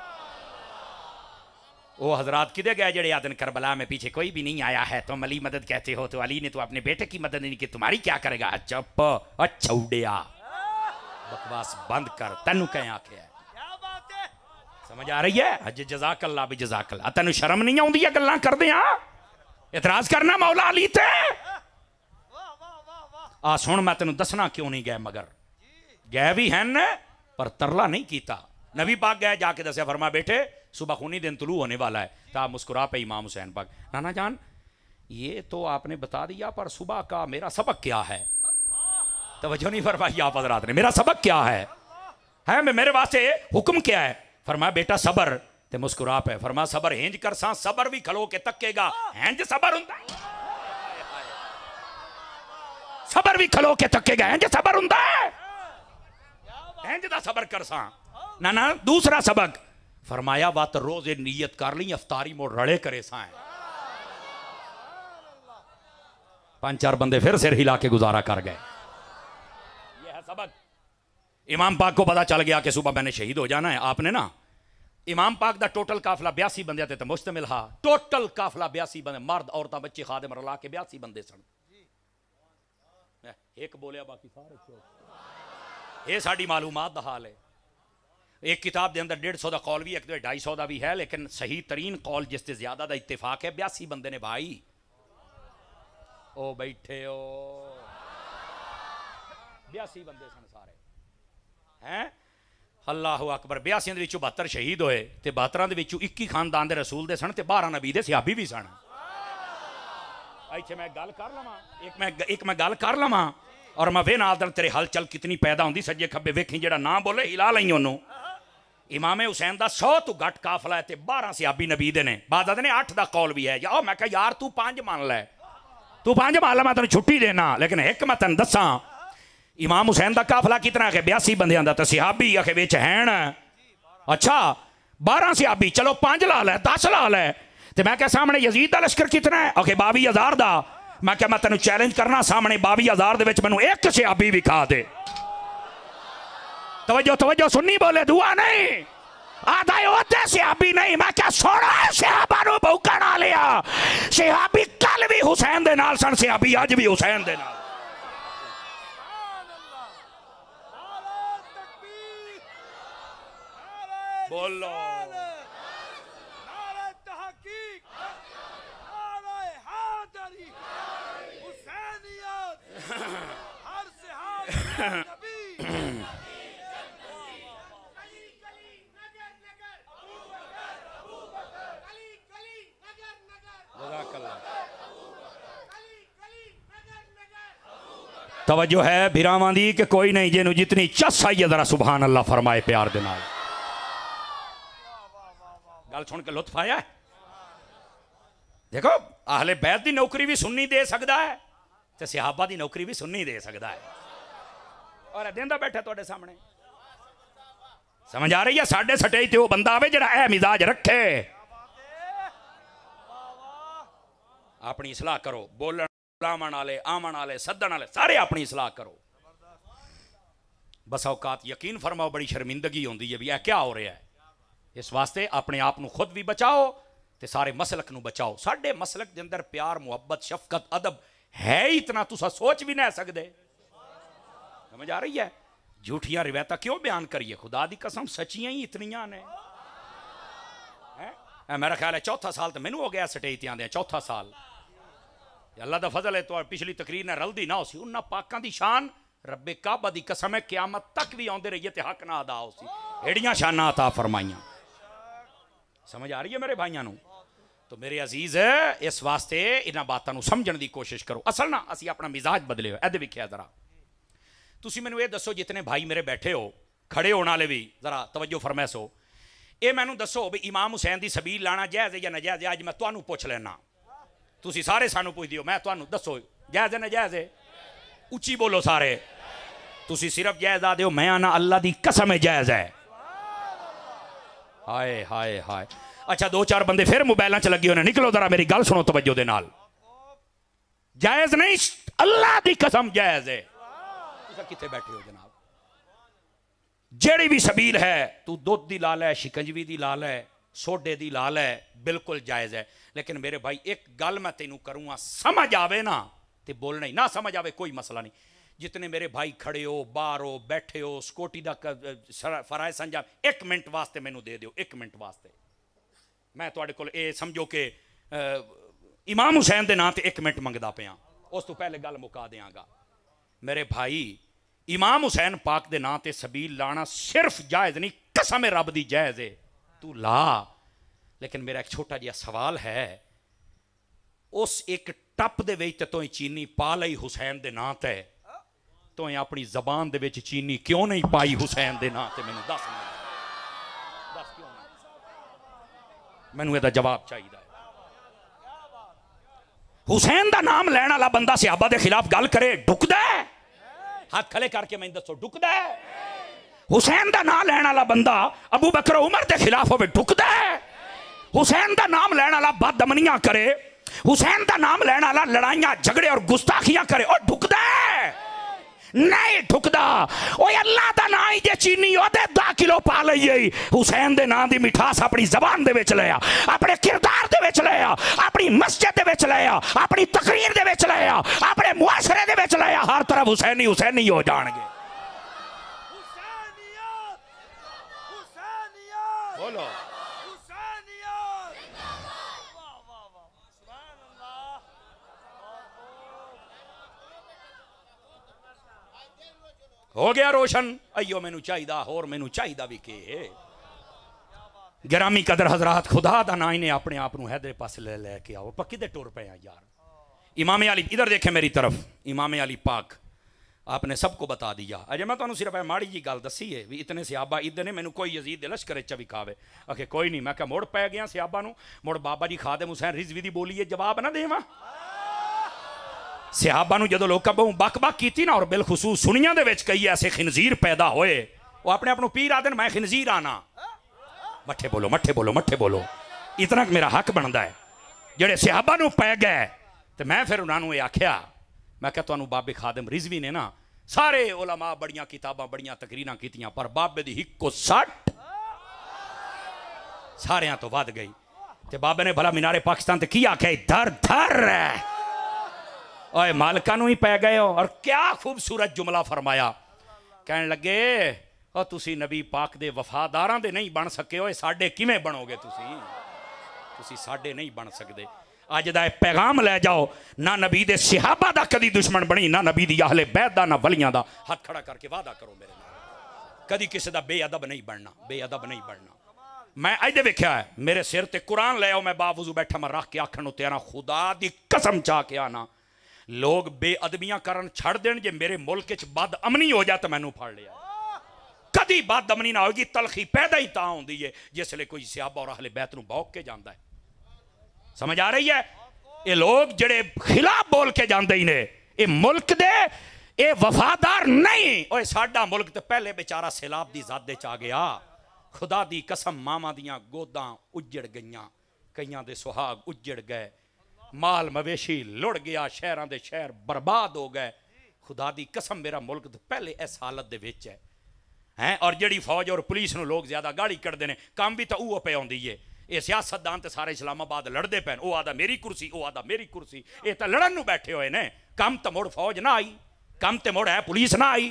वो हजरात किधे गए जड़े आदन करबला में पीछे कोई भी नहीं आया है तुम अली मदद कहते हो तो अली ने तो अपने बेटे की मदद नहीं की तुम्हारी क्या करेगा चुप अच्छा उड़िया बकवास बंद कर तेनू कहीं आखे समझ आ रही है अज जजाकल्ला भी जजाकल्ला तेन शर्म नहीं आउंदी है गल्लां करदे आ इतराज करना मौला अली ते आ सुन मैं तेन दसना क्यों नहीं गए मगर गए भी हैं पर तरला नहीं किया नबी पाक गए जाके दसिया फरमा बेटे सुबह खूनी दिन तुलू होने वाला है तो आप मुस्कुरा पे इमाम हुसैन पाक नाना जान ये तो आपने बता दिया पर सुबह का मेरा सबक क्या है तवज्जो नहीं फरमाई आप हज़रात ने मेरा सबक क्या है मेरे वास्ते हुक्म क्या है फरमाया बेटा सबर ते मुस्कुरा पे फरमा सबर हेंज कर सा सबर भी खलो के तकेगा हेंज सबर हुंदा सबर भी खलो के तकेगा हेंज सबर हुंदा हेंज दा सबर कर सा ना दूसरा सबक फरमाया बात रोजे नीयत कर ली अफ्तारी मोड़ रड़े करे सा है 5-4 बंदे फिर सिर हिला के गुजारा कर गए ये है सबक इमाम पाक को पता चल गया कि सुबह मैंने शहीद हो जाना है आपने ना इमाम पाक दा टोटल काफिला 82 बंदे ते मुश्तमिल हा टोटल काफिला 82 बंदे मर्द औरतां बच्चे खादिम रला के 82 बंदे सन एक बोलिया बाकी सारे चुप ये साडी मालूमात दा हाल है एक किताब के अंदर 150 का कौल भी है 250 का भी है लेकिन सही तरीन कौल जिससे ज्यादा का इत्तेफाक है 82 बंदे ने भाई ओ बैठे हो 82 बंदे सन सारे हैं अल्लाह अकबर 82 के 72 शहीद होए ते 72 के 21 खानदान के रसूल दे सन ते 12 नबी दे सिहाबी भी सन इत्थे मैं गल कर लवां एक मैं गल कर लवां और मैं वे नादर तेरे हलचल कितनी पैदा होंदी सज्जे खब्बे वेखी जेड़ा ना बोले हिला लई ओनू इमाम हुसैन का 100 तो घट काफला है 12 सियाबी नबी दे ने बाद ने 8 का कौल भी है या मैं कहा यार तू 5 मान लै तू 5 मान लै मैं तेन छुट्टी देना लेकिन एक मैं तेन दसा इमाम हुसैन का काफला कितना है 82 बंदियां दा ते सिहाबी आखे विच हैं अच्छा 12 सिहाबी चलो 5 ला लै 10 ला लै ते मैं क्या सामने यजीद का लश्कर कितना है आखे 22,000 का मैं क्या मैं तेन चैलेंज करना सामने 22,000 दे विच मैनू एक सिहाबी विखा दे तवज्जो तवज्जो सुन्नी बोले दुआ नहीं आधा होते सिहाबी नहीं मैं क्या सोना सिहाबा नु भौंकण आ लिया सिहाबी कल भी हुसैन दे नाल सन सिहाबी अज भी हुसैन दे नाल बोलो तवज्जो है भिरावां दी कि कोई नहीं जिन्हों जितनी चस आई है जरा सुभान अल्लाह फरमाए प्यार दे नाल गल सुन के लुत्फ आया देखो आहले बैत की नौकरी भी सुन्नी दे सकता है तो सिहाबा की नौकरी भी सुन्नी दे सकता है और देंदा बैठा तुहाडे सामने समझ आ रही है साढ़े सटेज ते वो बंदा आवे जिहड़ा ए मिजाज रखे अपनी सलाह करो बोलन बुलावन वाले आवन वाले सदन वाले सारे अपनी सलाह करो बस औकात यकीन फरमाओ बड़ी शर्मिंदगी होंदी है भी यह क्या हो रहा है इस वास्ते अपने आप को खुद भी बचाओ ते सारे मसलक नू बचाओ साढ़े मसलक के अंदर प्यार मुहब्बत शफकत अदब है इतना तुसा सोच भी नहीं सकते समझ आ रही है झूठियां रिवायत क्यों बयान करिए खुदा दी कसम सच्चियां ही इतनियां ने मेरा ख्याल है चौथा साल तो मैनू हो गया स्टेज ते आंदे चौथा साल अल्लाह दा फजल है तो पिछली तकरीर ने रलदी ना उसी उन्ना पाकां दी शान रब्बे काबा दी कसम है क़यामत तक भी आउंदे रहिए ते हक ना अदा उसी एड़ियां शाना अता फरमाइयां समझ आ रही है मेरे भाइयों नू तो मेरे अजीज इस वास्ते इन्हां बातां नू समझण दी कोशिश करो असल ना असी अपना मिजाज बदले हो इहदे विख्या जरा तुसी मैनू ये दसो जितने भाई मेरे बैठे हो खड़े होने वाले भी जरा तवज्जो फरमैसो ये मैनू दसो भी इमाम हुसैन की सबील लाना जायज़ है या नाजायज़ है अज मैं तुहानू पुछ लेना तुसी सारे सानू पुछ दियो मैं तुहानू दसो जायज़ है नाजायज़ है उच्ची बोलो सारे तुसी सिर्फ जायज़ आ दियो मैं आना अल्लाह दी कसम है जायज़ है हाय हाय हाय अच्छा 2-4 बंदे फिर मोबाइलों च लगे होने, निकलो जरा मेरी गल सुनो तवज्जो दे नाल। जायज नहीं, अल्लाह की कसम जायज है। कितने बैठे हो जनाब, जेड़ी भी सबील है, तू दुध दी ला लै, शिकंजवी दी ला लै, सोडे दी ला लै, बिल्कुल जायज है। लेकिन मेरे भाई एक गल मैं तेनू करूँगा, समझ आवे ना तो बोलना ही, ना समझ आवे कोई मसला नहीं। जितने मेरे भाई खड़े हो, बाहर हो, बैठे हो, सिक्योरिटी का फराइज संजाम, 1 मिनट वास्ते मैनू दे दो, 1 मिनट वास्ते। मैं तुहाडे कोल ये समझो कि इमाम हुसैन के नाम से 1 मिनट मंगदा पिया, उस तो पहले गल मुका देंगा। मेरे भाई इमाम हुसैन पाक के नाम से सबील लाना सिर्फ जायज़ नहीं, कसम रब दी जायज़ है, तू ला। लेकिन मेरा एक छोटा जिहा सवाल है, उस एक टप दे विच तो चीनी पा लई हुसैन के नाम से, तो अपनी जबान दे विच चीनी क्यों नहीं पाई हुसैन के नाम से? मैनू दस क्यों नहीं? मैनू इहदा जवाब चाहिए। हुसैन का नाम लैण वाला बंदा सहाबा के खिलाफ गल करे, डुकदा है? हाथ खड़े करके मैं दसो, डुकदा है? हुसैन का नाम लैण वाला बंदा अबू बकर उमर के खिलाफ होवे, डुकदा है? हुसैन का नाम लैण वाला बदअमनियां करे, हुसैन का नाम लैण वाला लड़ाइयां झगड़े और गुस्ताखियां करे, और डुकदा है? नहीं ढुकदा। ओए अल्लाह दा नाम ही जे चीनी ओदे 10 किलो पा लईए, हुसैन दे नाम दी मिठास अपनी जबान दे विच ले आ, अपने किरदार दे विच ले आ, अपनी मस्जिद दे विच ले आ, अपनी तकरीर दे विच ले आ, अपने मुआशरे दे विच ले आ, हर तरफ हुसैनी हुसैनी हो जाणगे। बोलो हो गया रोशन? अयो मैनू चाहिदा होर, मैनू चाहिदा भी के। गिरामी कदर हजरात, खुदा दा ना इन्हें अपने आप को हैदरे पास ले लेके आओ, पक्की दे टुर पे यार। इमाम अली इधर देखे मेरी तरफ, इमाम अली पाक आपने सबको बता दिया। अजय मैं तुहानू सिर्फ माड़ी जी गल दसी है भी इतने सियाबा इधर ने, मैनू कोई यजीद दे लश्कर च विखावे, आखे कोई नहीं। मैं क्या मुड़ पै गया सियाबा नू, मुड़ बाबा जी खादिम हुसैन रिजवी दी बोली है जवाब ना देवां? सिहाबा नू जदों लोकां बहु बक बक कीती ना, और बिलखुसूस सुनियां दे विच कई ऐसे खिनजीर पैदा होए, वो अपने आप नू पीर आदन मैं खिनजीर आना। मट्ठे बोलो मट्ठे बोलो मट्ठे बोलो, इतना मेरा हक बनता है। जेड़े सिहाबा नू पै गए तो मैं फिर उन्होंने ये आख्या, मैं क्या तुहानू बाबे खादिम रिजवी ने ना सारे उलमा बड़ियां किताबां बड़ियां तकरीरां कीतियां, पर बाबे दी हिक्को सट सारियां तो वध गई। ते बाबे ने भला मीनारे पाकिस्तान ते की आख्या, धर धर ओए मालका नू ही पै गए हो। और क्या खूबसूरत जुमला फरमाया, कहने लगे और तुसी नबी पाक दे वफादारां दे नहीं बन सके हो, साडे किवें बनोगे? तुसी साडे नहीं बन सकते। अज दा पैगाम ले जाओ, ना नबी दे सिहाबा दा कदी दुश्मन बनी, ना नबी दी अहले बैत दा, ना वलियां दा। हाथ खड़ा करके वादा करो मेरे नाल, कदी किसी दा बेअदब नहीं बनना, बेअदब नहीं बनना। मैं अज वेख्या है, मेरे सिर ते कुरान ले आओ, मैं बावजू बैठा मैं रख के आखण उत्ते आना, खुदा दी कसम चा के आना, लोग बेअदबियां करन छड़ देन, जे मेरे मुल्क च बदअमनी हो जाए तो मैनू फड़ लिया। कदी बदअमनी ना होगी, तलखी पैदा ही तां होंदी है जिसले कोई सियाबा और अहले बैत नू भौंक के जाता है। समझ आ रही है? ये लोग जड़े खिलाफ बोल के जाते ही ने, ये मुल्क दे ये वफादार नहीं। और साडा मुल्क तो पहले बेचारा सैलाब दी ज़द च आ गया। खुदा दी कसम, मावां दियां गोदां उजड़ गईयां, कईयां दे सुहाग उजड़ गए, माल मवेशी लुड़ गया, शहरां दे शहर बर्बाद हो गए। खुदा दी कसम मेरा मुल्क तो पहले इस हालत दे विच है हैं। और जड़ी फौज और पुलिस नूं लोग ज्यादा गाड़ी कढ़दे ने, काम भी तो वो पे आउंदी है। ये सियासतदान तो सारे इस्लामाबाद लड़ते पैन, वो आदा मेरी कुर्सी, वो आदा मेरी कुर्सी, ये तो लड़न नूं बैठे हुए ने। कम तो मुड़ फौज ना आई, कम तो मुड़ है पुलिस ना आई।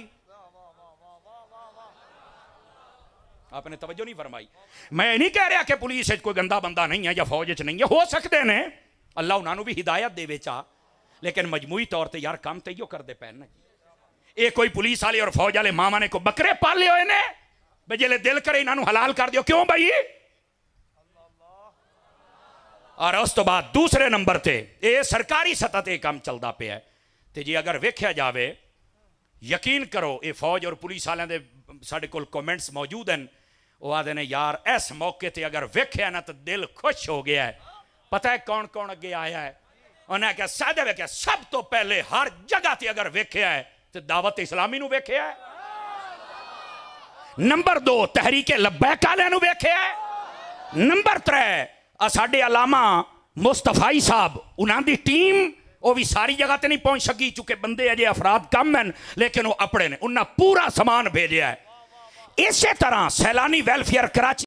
आपने तवज्जो नहीं फरमाई। मैं नहीं कह रहा कि पुलिस कोई गंदा बंदा नहीं है या फौज च नहीं है, हो सकते ने, अल्लाह उन्होंने भी हिदायत देवे चा, लेकिन मजमूई तौर पर यार काम तो इो करते पैन। ये कोई पुलिस वाले और फौज वाले मामा ने को बकरे पाले हुए ने, जिले दिल करे इन्हों हलाल कर दियो, क्यों भाई? और उस तो बाद दूसरे नंबर ते ये सरकारी सतह ते काम चलता पे है। तो जी अगर वेख्या जाए, यकीन करो ये फौज और पुलिस वाले दे साडे कोल कमेंट्स मौजूद हैं, वो आदे ने यार इस मौके ते अगर वेख्या ना तो दिल खुश हो गया है। पता है कौन कौन अगे आया है? उन्हें क्या सादे वेख्या, सब तो पहले हर जगह ते अगर वेख्या है तो दावत इस्लामी नूं वेख्या है। नंबर 2 तहरीके लब्बैक वालियां नूं वेख्या है। नंबर 3 साडे अलामा मुस्तफाई साहब उन्होंने टीम वो भी सारी जगह ते नहीं पहुंच सकी चूंकि बंदे अजे अफराद कम हैं लेकिन वो अपने ने उन्हें पूरा समान भेजा है। इस तरह सैलानी वेलफेयर कराची